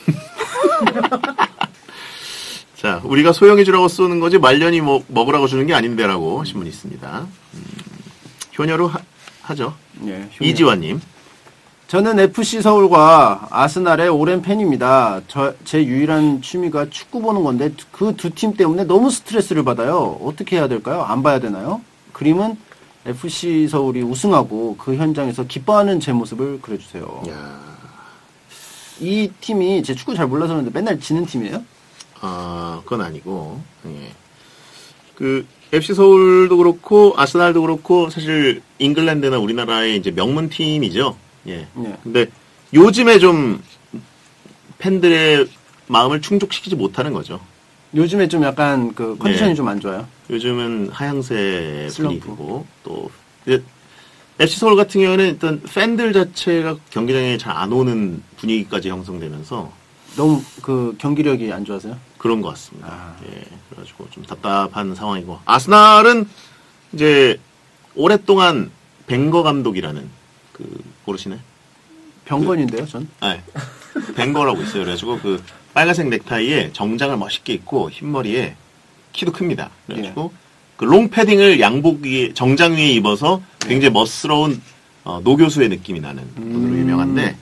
자, 우리가 소영이 주라고 쏘는 거지 말년이 먹으라고 주는 게 아닌데라고 하신 분이 있습니다. 효녀로 하죠. 예, 이지환님. 저는 FC 서울과 아스날의 오랜 팬입니다. 제 유일한 취미가 축구 보는 건데 그 두 팀 때문에 너무 스트레스를 받아요. 어떻게 해야 될까요? 안 봐야 되나요? 그림은 FC 서울이 우승하고 그 현장에서 기뻐하는 제 모습을 그려주세요. 야. 이 팀이 제 축구 잘 몰라서 그런데 맨날 지는 팀이에요? 그건 아니고. 예. FC 서울도 그렇고 아스날도 그렇고 사실 잉글랜드나 우리나라의 이제 명문 팀이죠. 예. 네. 근데 요즘에 좀 팬들의 마음을 충족시키지 못하는 거죠. 요즘에 좀 약간 그 컨디션이 네. 좀 안 좋아요. 요즘은 하향세 슬럼프. 분위기고 또 FC 서울 같은 경우는 일단 팬들 자체가 경기장에 잘 안 오는 분위기까지 형성되면서 너무 그 경기력이 안 좋아서요? 그런 것 같습니다. 예, 그래가지고 좀 답답한 상황이고 아스날은 이제 오랫동안 벵거 감독이라는 모르시네? 병건인데요, 전. 벵거라고 있어요. 그래가지고 그 빨간색 넥타이에 정장을 멋있게 입고 흰머리에 키도 큽니다. 그래가지고 그 롱패딩을 양복 위에 정장 위에 입어서 굉장히 멋스러운 노교수의 느낌이 나는 분으로 유명한데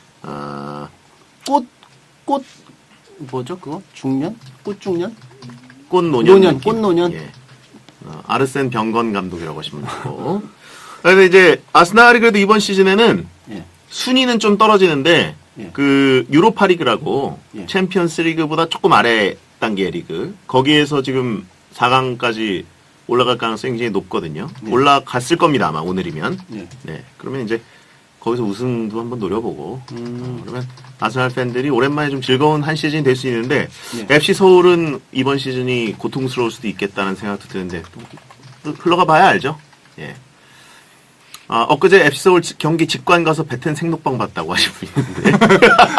꽃 뭐죠 그거? 중년? 꽃중년? 꽃노년. 꽃노년. 예. 아르센 병건 감독이라고 하시면 되고. 그래서 이제 아스날이 그래도 이번 시즌에는 예. 순위는 좀 떨어지는데 예. 그 유로파리그라고 예. 챔피언스리그보다 조금 아래 단계의 리그 거기에서 지금 4강까지 올라갈 가능성이 굉장히 높거든요. 네. 올라갔을 겁니다 아마 오늘이면. 예. 네. 그러면 이제 거기서 우승도 한번 노려보고 그러면 아스날 팬들이 오랜만에 좀 즐거운 한 시즌이 될 수 있는데 네. FC 서울은 이번 시즌이 고통스러울 수도 있겠다는 생각도 드는데 또 흘러가 봐야 알죠. 예. 엊그제 FC 서울 경기 직관 가서 베텐 생록방 봤다고 하신 분이 있는데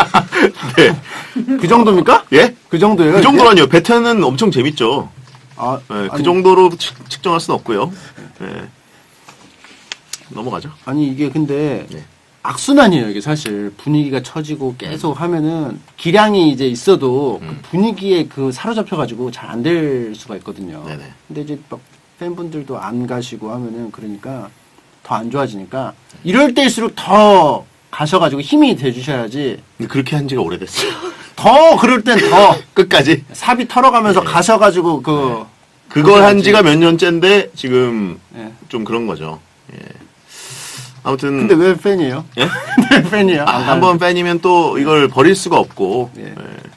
네. 그 정도입니까? 예? 그 정도예요? 그 정도라니요. 베텐은 엄청 재밌죠. 아, 예, 그 아니, 정도로 측정할 수는 없고요. 예. 넘어가죠. 아니 이게 근데 네. 악순환이에요. 이게 사실 분위기가 처지고 계속 하면은 기량이 이제 있어도 그 분위기에 그 사로잡혀가지고 잘 안 될 수가 있거든요. 네네. 근데 이제 막 팬분들도 안 가시고 하면은 그러니까 더 안 좋아지니까 이럴 때일수록 더 가셔가지고 힘이 돼주셔야지. 근데 그렇게 한 지가 오래됐어요. 더 그럴 땐 더 끝까지. 삽이 털어가면서 가셔가지고 그걸 한 지가 몇 년째인데 지금 예. 좀 그런 거죠. 예. 아무튼 근데 왜 팬이에요? 예? 왜 팬이야? 한번 팬이면 또 이걸 버릴 수가 없고. 예. 예.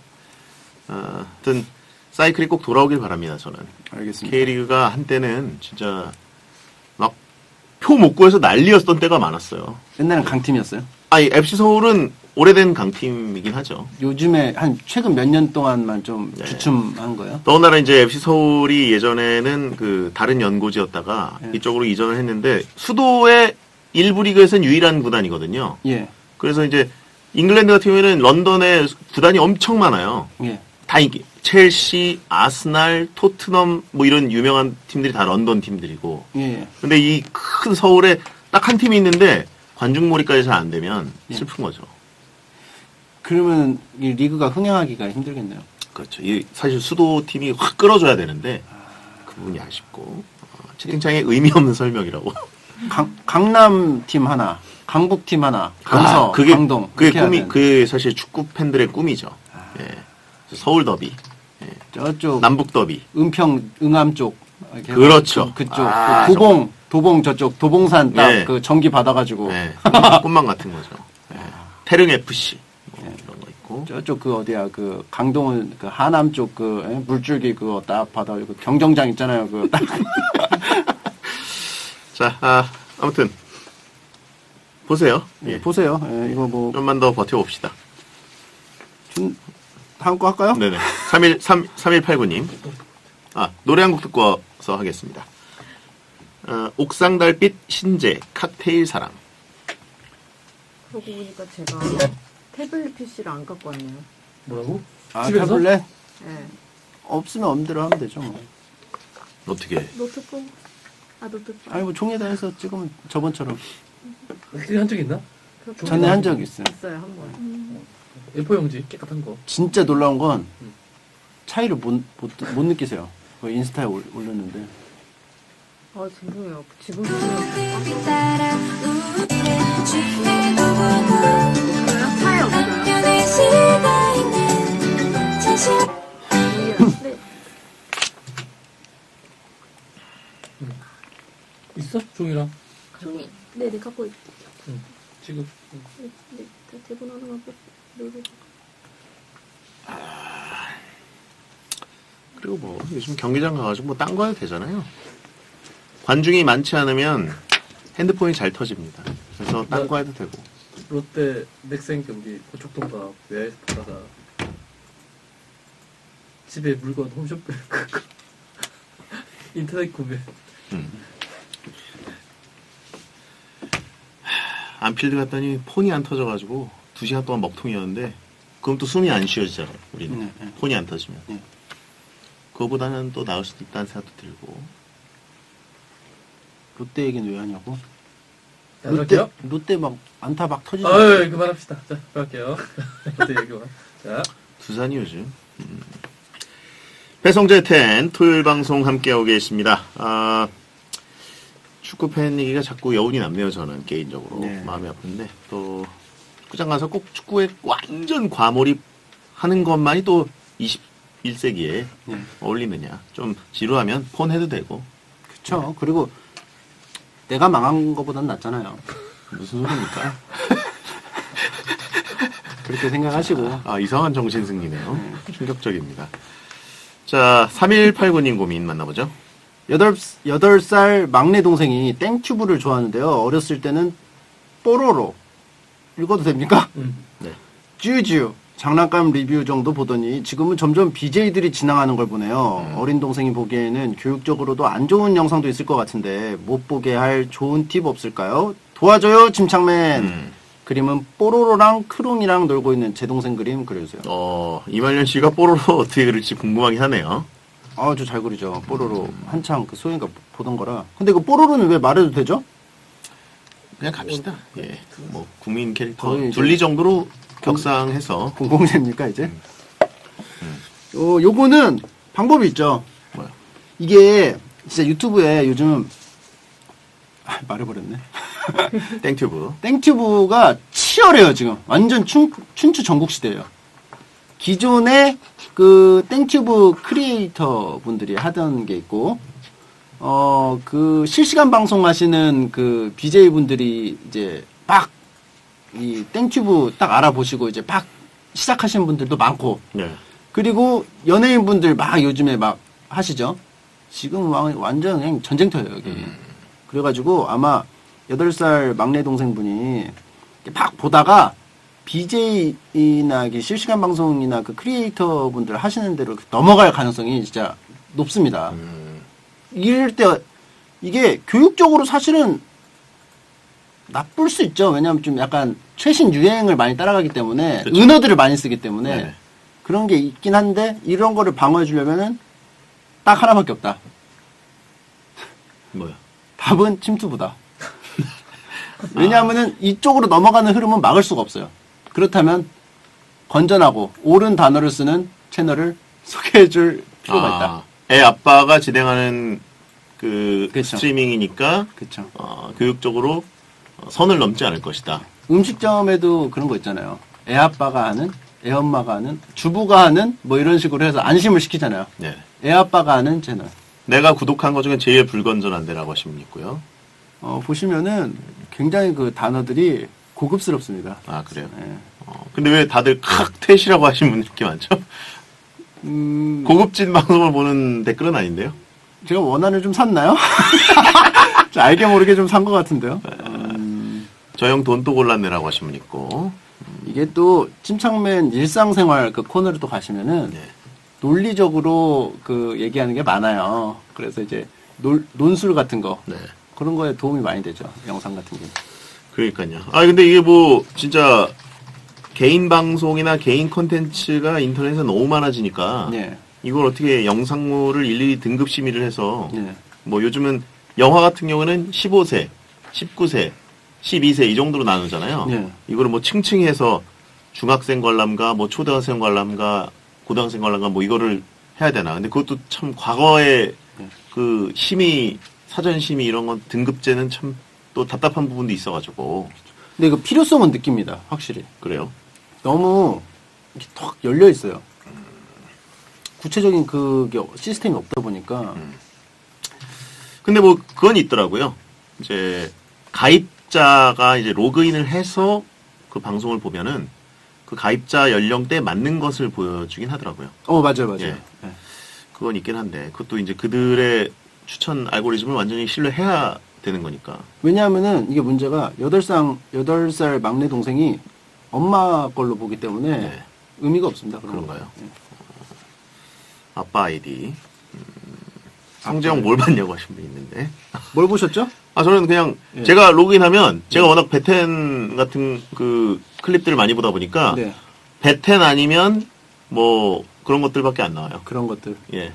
아무튼 사이클이 꼭 돌아오길 바랍니다. 저는. 알겠습니다. K리그가 한때는 진짜 막 표 못 구해서 난리였던 때가 많았어요. 옛날엔 강팀이었어요. 아니 FC 서울은 오래된 강팀이긴 하죠. 요즘에 한 최근 몇 년 동안만 좀 네. 주춤한 거예요. 더군다나 이제 FC 서울이 예전에는 그 다른 연고지였다가 네. 이쪽으로 이전을 했는데 수도의 일부 리그에서는 유일한 구단이거든요. 예, 그래서 이제 잉글랜드 같은 경우에는 런던에 구단이 엄청 많아요. 예. 다 이게 첼시, 아스날, 토트넘 뭐 이런 유명한 팀들이 다 런던 팀들이고. 예. 근데 이 큰 서울에 딱 한 팀이 있는데 관중몰이까지 잘 안 되면 예. 슬픈 거죠. 그러면 이 리그가 흥행하기가 힘들겠네요. 그렇죠. 이 사실 수도 팀이 확 끌어줘야 되는데 그 부분이 아쉽고 채팅창에 의미 없는 설명이라고. 강남 팀 하나, 강북 팀 하나, 강서, 그게 강동. 그게 그렇게 해야 꿈이 되는데. 그게 사실 축구 팬들의 꿈이죠. 예. 서울 더비, 저쪽 남북 더비. 은평, 응암 쪽. 이렇게 그렇죠. 그쪽 아, 그 도봉 저쪽 도봉산 딱 네. 그 전기 받아가지고 예. 꿈만 같은 거죠. 예. 태릉 FC 뭐 이런 거 있고. 저쪽 그 어디야 그 강동은 그 하남 쪽 그 물줄기 그거 딱 받아가지고 경정장 있잖아요. 그 딱. 자, 아무튼 보세요. 예, 예. 보세요. 예, 이거 뭐 좀만 더 버텨봅시다. 다음 거 할까요? 네네. 3189님. 노래 한 곡 듣고 와서 하겠습니다. 옥상 달빛 신재 칵테일 사랑. 그러고 보니까 제가 태블릿 PC를 안 갖고 왔네요. 뭐라고? 아, 집에서? 타블렛 네. 없으면 엄대로 하면 되죠. 뭐. 어떻게? 노트북. 노트북. 아니 뭐 총에다 해서 찍으면 저번처럼 그게 한적 있나? 전에 한 적 있어요. 있어요, 한 번. A4 용지 깨끗한 거. 진짜 놀라운 건 차이를 못 느끼세요. 그 인스타에 올렸는데 죄송해요. 지금 차이 없어요. 있어? 종이랑. 종이. 네네 갖고 있. 지금. 네, 대본 하나만 뽑. 그리고 뭐 요즘 경기장 가가지고 뭐 딴 거 해도 되잖아요. 관중이 많지 않으면 핸드폰이 잘 터집니다. 그래서 딴 거 해도 되고. 롯데 넥센 경기 고척동가 외야에서 보다가 집에 물건 홈쇼핑 인터넷 구매. 안필드 갔더니 폰이 안 터져가지고 2시간 동안 먹통이었는데 그럼 또 숨이 안 쉬어지잖아요. 우리는 폰이 안 터지면. 그거보다는 또 나을 수도 있다는 생각도 들고. 롯데 얘기는 왜 하냐고? 롯데 막 안타 막 터지죠. 그만합시다. 자, 갈게요. 롯데 얘기만. 자, 두산이 요즘. 배성재 10 토요일 방송 함께하고 계십니다. 축구 팬 얘기가 자꾸 여운이 남네요. 저는 개인적으로 네. 마음이 아픈데 또 축구장 가서 꼭 축구에 완전 과몰입하는 것만이 또 21세기에 어울리느냐. 좀 지루하면 폰 해도 되고. 그렇죠. 그리고 내가 망한 것보단 낫잖아요. 무슨 소리입니까? 그렇게 생각하시고. 이상한 정신승리네요. 충격적입니다. 자, 3189님 고민 만나보죠. 8살 막내 동생이 땡튜브를 좋아하는데요. 어렸을 때는 뽀로로, 읽어도 됩니까? 네. 쭈쭈 장난감 리뷰 정도 보더니 지금은 점점 BJ들이 진행하는 걸 보네요. 어린 동생이 보기에는 교육적으로도 안 좋은 영상도 있을 것 같은데 못 보게 할 좋은 팁 없을까요? 도와줘요 침착맨. 그림은 뽀로로랑 크롱이랑 놀고 있는 제 동생 그림 그려주세요. 이말년 씨가 뽀로로 어떻게 그릴지 궁금하긴 하네요. 아, 저 잘 그리죠. 뽀로로 한창 그 소영이가 보던 거라. 근데 그 뽀로로는 왜 말해도 되죠? 그냥 갑시다. 예, 뭐 국민 캐릭터 거의 이제 둘리 정도로 격상해서 공공재입니까 이제? 요거는 방법이 있죠. 뭐요? 이게 진짜 유튜브에 요즘 말해버렸네. 땡튜브. 땡튜브가 치열해요 지금. 완전 춘추 전국시대예요. 기존에 그 땡튜브 크리에이터 분들이 하던 게 있고, 그 실시간 방송하시는 그 BJ 분들이 이제 막 이 땡튜브 딱 알아보시고 이제 막 시작하시는 분들도 많고, 네. 그리고 연예인 분들 막 요즘에 막 하시죠. 지금 완전 그냥 전쟁터예요 여기. 그래가지고 아마 8살 막내 동생분이 막 보다가 BJ나 실시간 방송이나 그 크리에이터 분들 하시는 대로 넘어갈 가능성이 진짜 높습니다. 이럴 때 이게 교육적으로 사실은 나쁠 수 있죠. 왜냐하면 좀 약간 최신 유행을 많이 따라가기 때문에 그렇죠. 은어들을 많이 쓰기 때문에 네. 그런 게 있긴 한데 이런 거를 방어해 주려면은 딱 하나밖에 없다. 뭐야? 답은 침투부다. 왜냐하면은 이쪽으로 넘어가는 흐름은 막을 수가 없어요. 그렇다면 건전하고 옳은 단어를 쓰는 채널을 소개해줄 필요가 있다. 애 아빠가 진행하는 그 그쵸. 스트리밍이니까 그렇죠. 교육적으로 선을 넘지 않을 것이다. 음식점에도 그런 거 있잖아요. 애 아빠가 하는, 애 엄마가 하는, 주부가 하는 뭐 이런 식으로 해서 안심을 시키잖아요. 네. 애 아빠가 하는 채널. 내가 구독한 것 중에 제일 불건전한 데라고 하시면 있고요. 보시면은 굉장히 그 단어들이 고급스럽습니다. 아, 그래요? 예. 근데 왜 다들 칵텟이라고 하시는 분들 이렇게 많죠? 고급진 방송을 보는 댓글은 아닌데요? 제가 원한을 좀 샀나요? 알게 모르게 좀 산 것 같은데요. 저 형 돈 또 골랐네라고 하시는 분 있고. 이게 또 침착맨 일상생활 그 코너를 또 가시면은 네. 논리적으로 그 얘기하는 게 많아요. 그래서 이제 논술 같은 거 네. 그런 거에 도움이 많이 되죠. 영상 같은 게. 그러니까요. 근데 이게 뭐 진짜 개인 방송이나 개인 콘텐츠가 인터넷에 너무 많아지니까 네. 이걸 어떻게 영상물을 일일이 등급 심의를 해서 네. 뭐 요즘은 영화 같은 경우는 15세, 19세, 12세 이 정도로 나누잖아요. 네. 이거를 뭐 층층해서 중학생 관람가, 뭐 초등학생 관람가, 고등학생 관람가 뭐 이거를 해야 되나. 근데 그것도 참 과거에 그 심의, 사전 심의 이런 건 등급제는 참 또 답답한 부분도 있어가지고. 근데 그 필요성은 느낍니다. 확실히. 그래요. 너무 이렇게 턱 열려 있어요. 구체적인 그게 시스템이 없다 보니까. 근데 뭐 그건 있더라고요. 이제 가입자가 이제 로그인을 해서 그 방송을 보면은 그 가입자 연령대에 맞는 것을 보여주긴 하더라고요. 맞아요. 예. 네. 그건 있긴 한데 그것도 이제 그들의 추천 알고리즘을 완전히 신뢰해야 되는 거니까. 왜냐하면은 이게 문제가 8살 막내 동생이 엄마 걸로 보기 때문에 네. 의미가 없습니다. 그런가요? 네. 아빠 아이디. 성재형 뭘 봤냐고 하신 분이 있는데. 뭘 보셨죠? 저는 그냥 예. 제가 로그인하면 제가 워낙 베텐 같은 그 클립들을 많이 보다 보니까 네. 베텐 아니면 뭐 그런 것들밖에 안 나와요. 그런 것들. 예.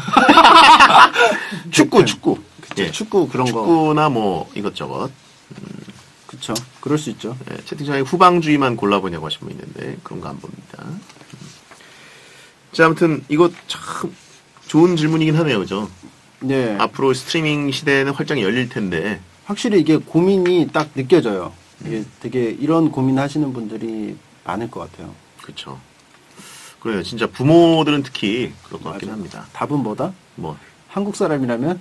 축구. 그쵸, 예. 축구 그런 거. 축구나 뭐 이것저것. 그쵸. 그럴 수 있죠. 예, 채팅창에 후방주의만 골라보냐고 하신 분 있는데 그런 거 안 봅니다. 자, 아무튼 이거 참 좋은 질문이긴 하네요, 그죠? 네. 앞으로 스트리밍 시대는 활짝 열릴 텐데. 확실히 이게 고민이 딱 느껴져요. 이게 되게 이런 고민 하시는 분들이 많을 것 같아요. 그렇죠. 그래요. 진짜 부모들은 특히 그럴 것 같긴 맞아요. 합니다. 답은 뭐다? 뭐 한국 사람이라면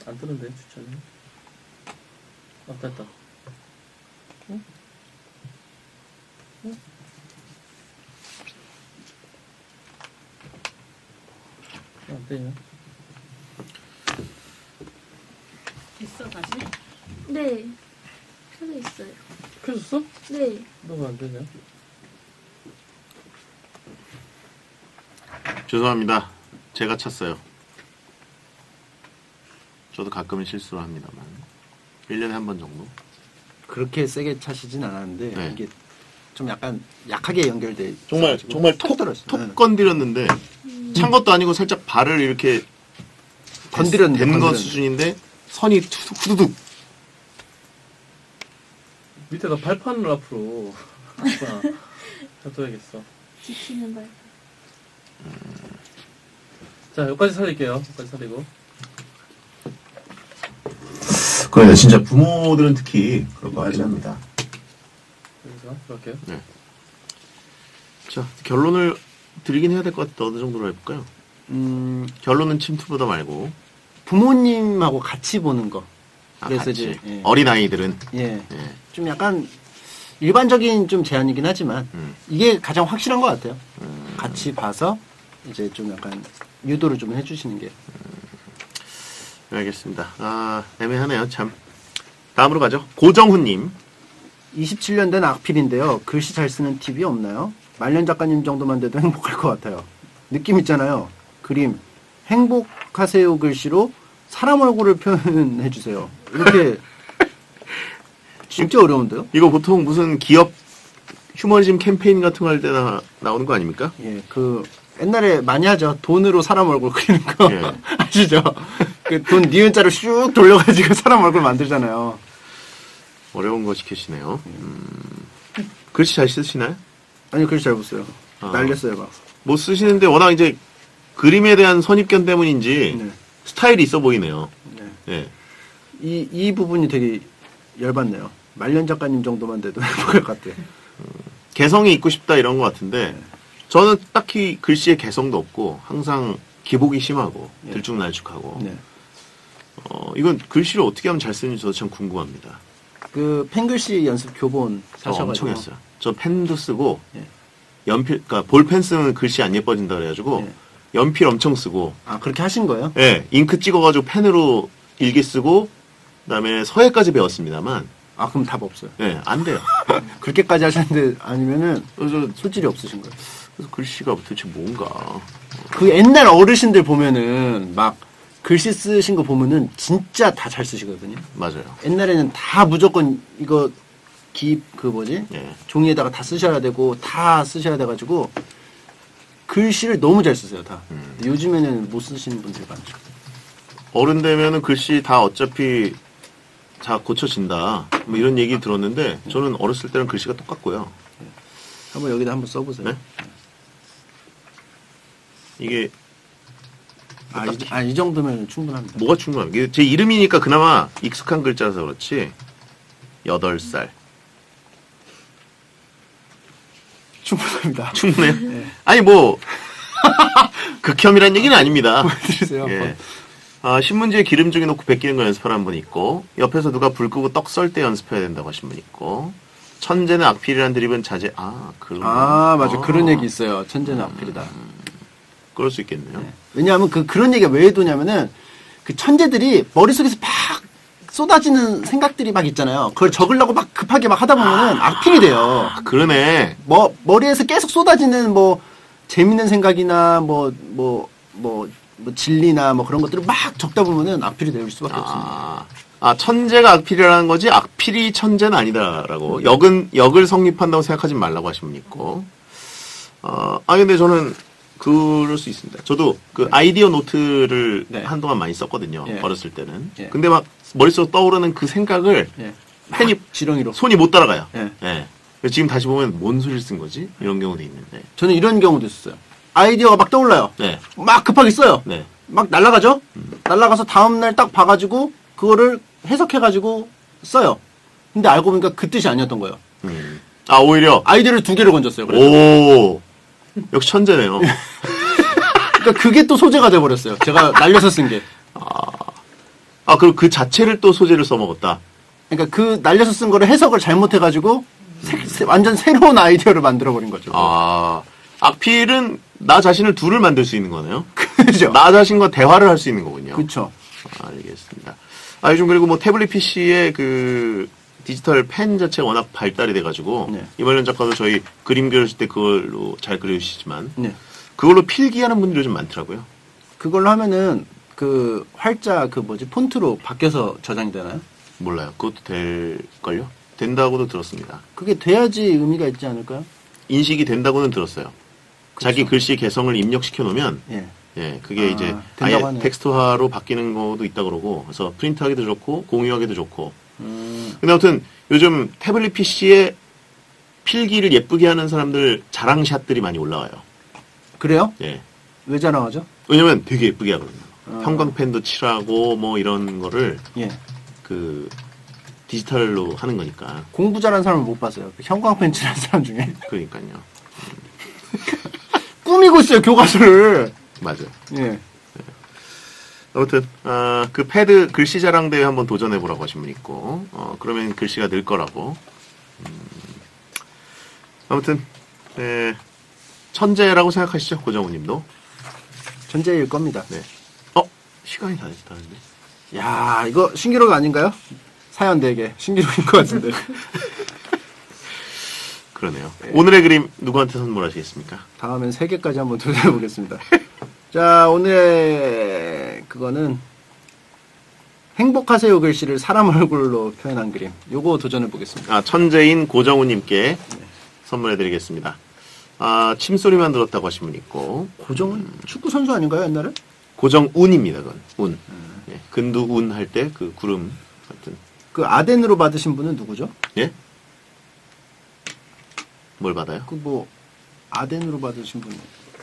안 뜨는데 추천이. 아 됐다. 응? 응? 안 뜨냐? 됐어 다시? 네. 켜져 있어요. 켜졌어? 네. 너 왜 안 되냐? 죄송합니다. 제가 찼어요. 저도 가끔은 실수를 합니다만 1년에 한 번 정도. 그렇게 세게 차시진 않았는데 네. 이게 좀 약간 약하게 연결돼. 정말 있어가지고 정말 톡 들었어요. 톡 네. 건드렸는데 찬 것도 아니고 살짝 발을 이렇게 건드렸는데 된 거 건드렸는데. 수준인데 선이 후두둑. 밑에다 발판을 앞으로 놔둬야겠어. 지키는 발. 자 여기까지 살릴게요. 여기까지 살리고. 그러니까 진짜 부모들은 특히 그럴 것 같긴 합니다. 여기서 그럴게요. 자 결론을 드리긴 해야 될 것 같은데 어느 정도로 해볼까요? 결론은 침투보다 말고 부모님하고 같이 보는 거. 그래서 같이. 이제 예. 어린 아이들은 예. 좀 약간 일반적인 좀 제안이긴 하지만 이게 가장 확실한 것 같아요. 같이 봐서 이제 좀 약간 유도를 좀 해주시는 게. 알겠습니다. 아 애매하네요 참. 다음으로 가죠. 고정훈님. 27년 된 악필인데요. 글씨 잘 쓰는 팁이 없나요? 말년 작가님 정도만 돼도 행복할 것 같아요. 느낌 있잖아요. 그림 행복하세요 글씨로 사람 얼굴을 표현해주세요. 이렇게 진짜 어려운데요? 이거 보통 무슨 기업 휴머니즘 캠페인 같은 거 할 때 나오는 거 아닙니까? 예, 그 옛날에 많이 하죠. 돈으로 사람 얼굴 그리는 거 예. 아시죠? 그 돈 니은자로 슉 돌려가지고 사람 얼굴 만들잖아요. 어려운 거 시키시네요. 글씨 잘 쓰시나요? 아니 글씨 잘 못 써요. 아. 날렸어요 막. 못 쓰시는데 워낙 이제 그림에 대한 선입견 때문인지 네. 스타일이 있어 보이네요. 네. 예. 이 부분이 되게 열받네요. 말년 작가님 정도만 돼도 행복할 것 같아요. 개성이 있고 싶다 이런 것 같은데 저는 딱히 글씨에 개성도 없고 항상 기복이 심하고 네. 들쭉날쭉하고 네. 이건 글씨를 어떻게 하면 잘 쓰는지 저도 참 궁금합니다. 그 펜글씨 연습 교본 저 사셔가지고 엄청 했어요. 저 펜도 쓰고 예. 연필, 그러니까 볼펜 쓰면 글씨 안 예뻐진다 그래가지고 예. 연필 엄청 쓰고 아 그렇게 하신 거예요? 예, 잉크 찍어가지고 펜으로 일기 쓰고 그다음에 서예까지 배웠습니다만 아 그럼 답 없어요. 예, 안 돼요. 그렇게까지 하셨는데 아니면은 그래서 소질이 없으신 거예요. 글씨가 도대체 뭔가 그 옛날 어르신들 보면은 막 글씨 쓰신 거 보면은 진짜 다 잘 쓰시거든요. 맞아요. 옛날에는 다 무조건 이거 그 뭐지 예. 종이에다가 다 쓰셔야 되고 다 쓰셔야 돼가지고 글씨를 너무 잘 쓰세요 다. 근데 요즘에는 못 쓰시는 분들이 많죠. 어른 되면은 글씨 다 어차피 다 고쳐진다. 뭐 이런 얘기 들었는데 저는 어렸을 때는 글씨가 똑같고요. 한번 여기다 한번 써보세요. 네? 이게 이 정도면 충분합니다. 뭐가 충분합니까? 이게 제 이름이니까 그나마 익숙한 글자라서 그렇지. 8살. 충분합니다. 충분해요? 아니 뭐 극혐이란 얘기는 아닙니다. 보여드리세요. 예. 아, 신문지에 기름종이 놓고 베끼는 거 연습하는 분 있고 옆에서 누가 불 끄고 떡 썰 때 연습해야 된다고 하신 분 있고 천재는 악필이라는 드립은 자제. 그런 아 맞아 그런 얘기 있어요. 천재는 악필이다. 그럴 수 있겠네요. 네. 왜냐하면 그런 얘기가 왜 해도냐면은 그 천재들이 머릿속에서 막 쏟아지는 생각들이 막 있잖아요. 그걸 적으려고 막 급하게 막 하다 보면은 악필이 돼요. 그러네. 머리에서 계속 쏟아지는 뭐 재밌는 생각이나 뭐 진리나 뭐 그런 것들을 막 적다 보면은 악필이 될 수밖에 없습니다. 천재가 악필이라는 거지 악필이 천재는 아니다라고. 역을 성립한다고 생각하지 말라고 하신 분 있고. 근데 저는 그럴 수 있습니다. 저도 그 아이디어 노트를 네. 한동안 많이 썼거든요. 예. 어렸을 때는. 예. 근데 막 머릿속에 떠오르는 그 생각을 예. 펜이 지렁이로. 손이 못 따라가요. 예. 예. 그래서 지금 다시 보면 뭔 소리를 쓴 거지? 이런 경우도 있는데. 저는 이런 경우도 있었어요. 아이디어가 막 떠올라요. 네. 막 급하게 써요. 네. 막 날아가죠? 날아가서 다음날 딱 봐가지고 그거를 해석해가지고 써요. 근데 알고 보니까 그 뜻이 아니었던 거예요. 오히려. 아이디어를 2개를 건졌어요. 그래서. 오. 역시 천재네요. 그러니까 그게 또 소재가 돼버렸어요. 제가 날려서 쓴 게. 그리고 그 자체를 또 소재를 써먹었다. 그러니까 그 날려서 쓴 거를 해석을 잘못해가지고 완전 새로운 아이디어를 만들어버린 거죠. 악필은 나 자신을 둘을 만들 수 있는 거네요. 그죠? 나 자신과 대화를 할 수 있는 거군요. 그쵸. 알겠습니다. 요즘 그리고 뭐 태블릿 PC의 그 디지털 펜 자체가 워낙 발달이 돼가지고 네. 이말년 작가도 저희 그림 그렸을 때 그걸로 잘 그려주시지만 네. 그걸로 필기하는 분들이 요즘 많더라고요. 그걸로 하면은 그 활자 그 뭐지 폰트로 바뀌어서 저장이 되나요? 몰라요. 그것도 될걸요? 된다고도 들었습니다. 그게 돼야지 의미가 있지 않을까요? 인식이 된다고는 들었어요. 자기 글씨 개성을 입력시켜 놓으면 예. 그게 이제 된다고 아예 하네요. 텍스트화로 바뀌는 것도 있다 그러고 그래서 프린트하기도 좋고 공유하기도 좋고 근데 아무튼 요즘 태블릿 PC에 필기를 예쁘게 하는 사람들 자랑샷들이 많이 올라와요. 그래요? 예. 왜 자랑하죠? 왜냐면 되게 예쁘게 하거든요. 형광펜도 칠하고 뭐 이런 거를 예. 그 디지털로 하는 거니까. 공부 잘하는 사람은 못 봤어요. 그 형광펜 칠하는 사람 중에. 그러니까요. 꾸미고 있어요, 교과서를. 맞아요. 예. 아무튼 그 패드 글씨 자랑 대회 한번 도전해 보라고 하신 분 있고 그러면 글씨가 늘 거라고. 아무튼 천재라고 생각하시죠, 고정우님도. 천재일 겁니다. 네. 시간이 다 됐다는데. 야, 이거 신기록 아닌가요? 사연 4개 신기록인 것 같은데. 그러네요. 오늘의 그림 누구한테 선물하시겠습니까? 다음엔 3개까지 한번 도전해 보겠습니다. 자, 오늘의 그거는 행복하세요 글씨를 사람 얼굴로 표현한 그림. 요거 도전해 보겠습니다. 천재인 고정우님께 선물해드리겠습니다. 침소리만 들었다고 하신 분 있고. 고정은 축구 선수 아닌가요, 옛날에? 고정운입니다, 그건. 운. 예, 근두운 할 때 그 구름 같은. 그 아덴으로 받으신 분은 누구죠? 예? 뭘 받아요? 그 뭐 아덴으로 받으신 분.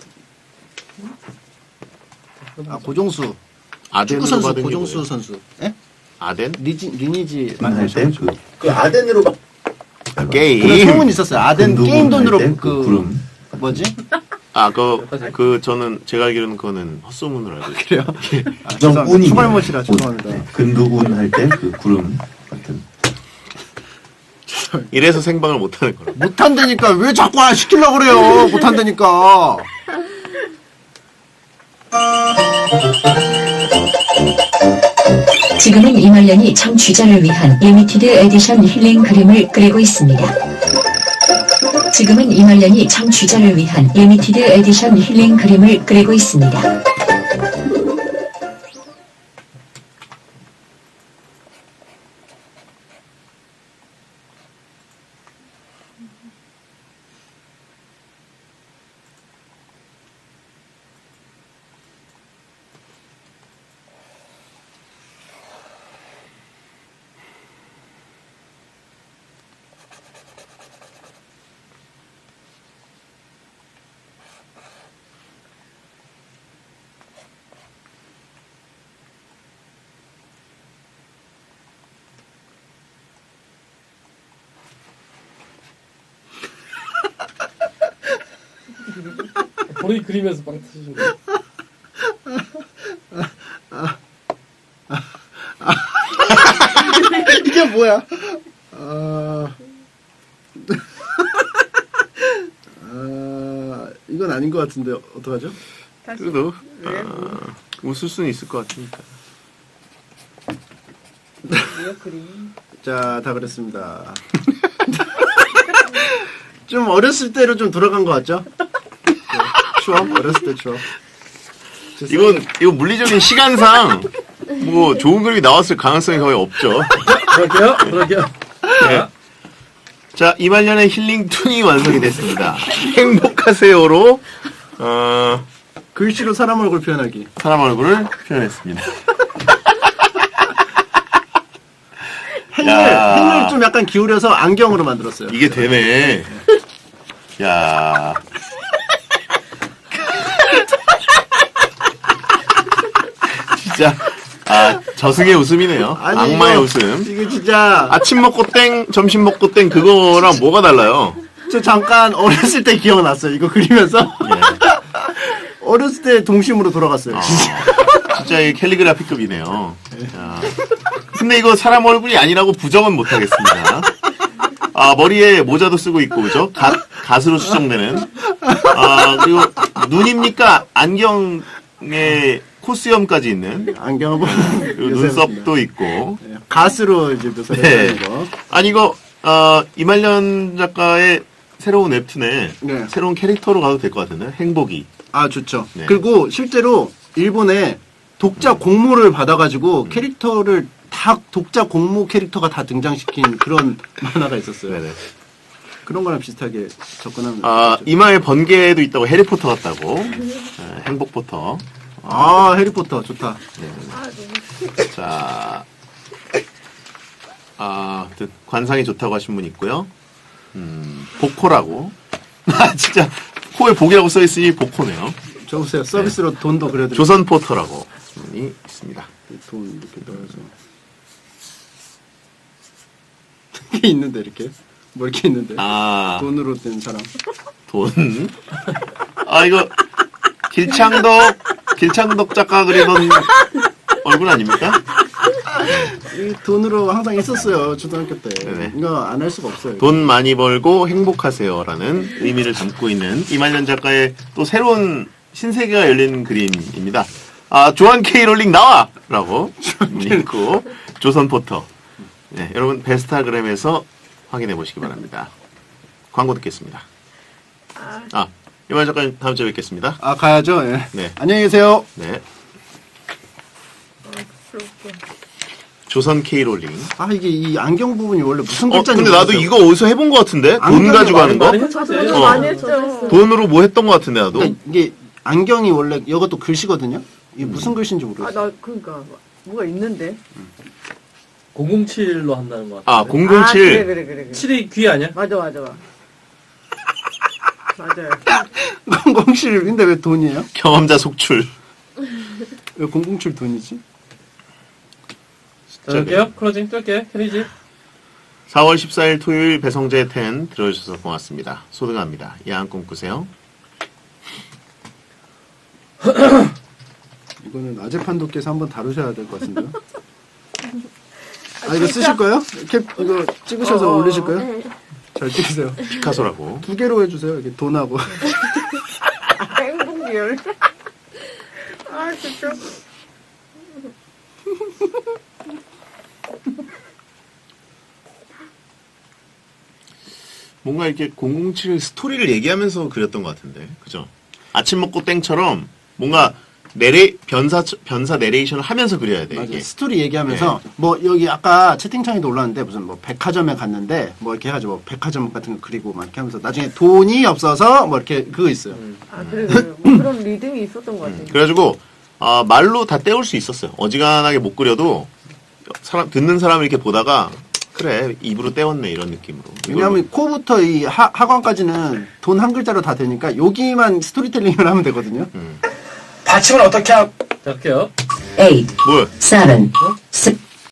고종수. 축구 선수 받은 게 고종수 뭐예요? 선수. 예? 아덴? 리니지 할 때 그 아덴으로 게임. 그런 소문이 있었어요. 아덴 게임 돈으로 그 구름. 뭐지? 저는 제가 알기로는 그거는 헛소문으로 알고 있어요. 그래요? 운이 추발못이라 죄송합니다. 근두운 할 때 그 구름 같은. 이래서 생방을 못하는 거라고. 못한다니까 왜 자꾸 시키려고 그래요? 못한다니까. 지금은 이말년이 청취자를 위한 리미티드 에디션 힐링 그림을 그리고 있습니다. 지금은 이말년이 청취자를 위한 리미티드 에디션 힐링 그림을 그리고 있습니다. 본인이 그리면서 빵 터지신 거예요? 이게 뭐야? 이건 아닌 것 같은데 어떡하죠? 그래도 웃을 수는 있을 것 같으니까. 자, 다 그랬습니다. 좀 어렸을 때로 좀 돌아간 것 같죠? 추억? 어렸을 때 추억. 이거 물리적인 시간상 뭐 좋은 그림이 나왔을 가능성이 거의 없죠. 그러게요. 네. 자, 이말년의 힐링툰이 완성이 됐습니다. 행복하세요로 글씨로 사람 얼굴 표현하기. 사람 얼굴을 표현했습니다. 행을 좀 약간 기울여서 안경으로 만들었어요. 이게 되네. 야. 진짜 저승의 웃음이네요. 아니, 악마의 웃음. 이게 진짜 아침 먹고 땡, 점심 먹고 땡 그거랑 뭐가 달라요? 저 잠깐 어렸을 때 기억났어요. 이거 그리면서 어렸을 때 동심으로 돌아갔어요. 진짜. 진짜 이 캘리그라피급이네요. 자, 근데 이거 사람 얼굴이 아니라고 부정은 못하겠습니다. 머리에 모자도 쓰고 있고, 그죠? 갓으로 추정되는. 그리고 눈입니까? 안경에 코수염까지 있는. 안경을 그리고 눈썹도 있고. 가스로 이제 묘사를 네. 하는 거. 아니, 이거, 이말년 작가의 새로운 웹툰에 네. 새로운 캐릭터로 가도 될 것 같은데? 행복이. 아, 좋죠. 네. 그리고 실제로 일본에 독자 공모를 받아가지고 캐릭터를 다, 독자 공모 캐릭터가 다 등장시킨 그런 만화가 있었어요. 네네. 그런 거랑 비슷하게 접근하면. 이마에 번개도 있다고 해리포터 같다고. 행복포터. 해리포터 좋다. 자, 아무튼 관상이 좋다고 하신 분 있고요. 복코라고. 진짜 코에 복이라고 써있으니 복코네요. 저 보세요. 서비스로 돈도 그려드리고. 조선포터라고 분이 있습니다. 돈 이렇게 넣어서. 이게 있는데 이렇게. 뭐 이렇게 있는데. 돈으로 된 사람. 돈. 이거 길창덕 작가 그리던 얼굴 아닙니까? 이 돈으로 항상 있었어요. 초등학교 때. 네네. 이거 안 할 수가 없어요. 돈 많이 벌고 행복하세요라는 의미를 담고 있는 이말년 작가의 또 새로운 신세계가 열린 그림입니다. 조한 K 롤링 나와라고 있고 조선포터. 네, 여러분 베스타그램에서 확인해 보시기 바랍니다. 광고 듣겠습니다. 이말년 작가님 다음 주에 뵙겠습니다. 가야죠. 예. 네. 안녕히 계세요. 네. 조선 K 롤링. 이게 이 안경 부분이 원래 무슨 글자인지. 근데 나도 이거 어디서 해본 것 같은데? 돈 가지고 하는 거? 많이 했죠. 돈으로 뭐 했던 것 같은데 나도. 그러니까 이게 안경이 원래 이것도 글씨거든요. 이게 무슨 글씨인지 모르겠어. 나 그러니까 뭐가 있는데. 007로 한다는 것 같아. 007. 그래. 7이 귀 아니야? 맞아. 맞아요. 007인데 왜 돈이에요? 경험자 속출. 왜 007 돈이지? 자, 뜰게요. 클로징 뜰게. 캐리지. 4월 14일 토요일 배성재 10 들어주셔서 고맙습니다. 소등합니다. 야한 꿈 꾸세요. 이거는 아재판도께서 한번 다루셔야 될 것 같은데요. 이거 쓰실 거예요? 이거 찍으셔서 올리실 거예요? 잘 찍으세요. 피카소라고. 2개로 해주세요. 이게 돈하고. 행복이열. 진짜. 뭔가 이렇게 007 스토리를 얘기하면서 그렸던 것 같은데, 그죠? 아침 먹고 땡처럼 뭔가 변사 내레이션을 하면서 그려야 돼. 맞아요. 이게. 스토리 얘기하면서 뭐 여기 아까 채팅창에도 올랐는데 무슨 뭐 백화점에 갔는데 뭐 이렇게 해가지고 뭐 백화점 같은 거 그리고 막 이렇게 하면서 나중에 돈이 없어서 뭐 이렇게 그거 있어요. 그래. 뭐 그런 리듬이 있었던 것 같아요. 그래가지고 말로 다 때울 수 있었어요. 어지간하게 못 그려도 듣는 사람을 이렇게 보다가 그래 입으로 때웠네 이런 느낌으로. 왜냐하면 코부터 이 하관까지는 돈 한 글자로 다 되니까 여기만 스토리텔링을 하면 되거든요. 받침을 어떻게 자, 할게요. 8, 뭐야? 7, 6,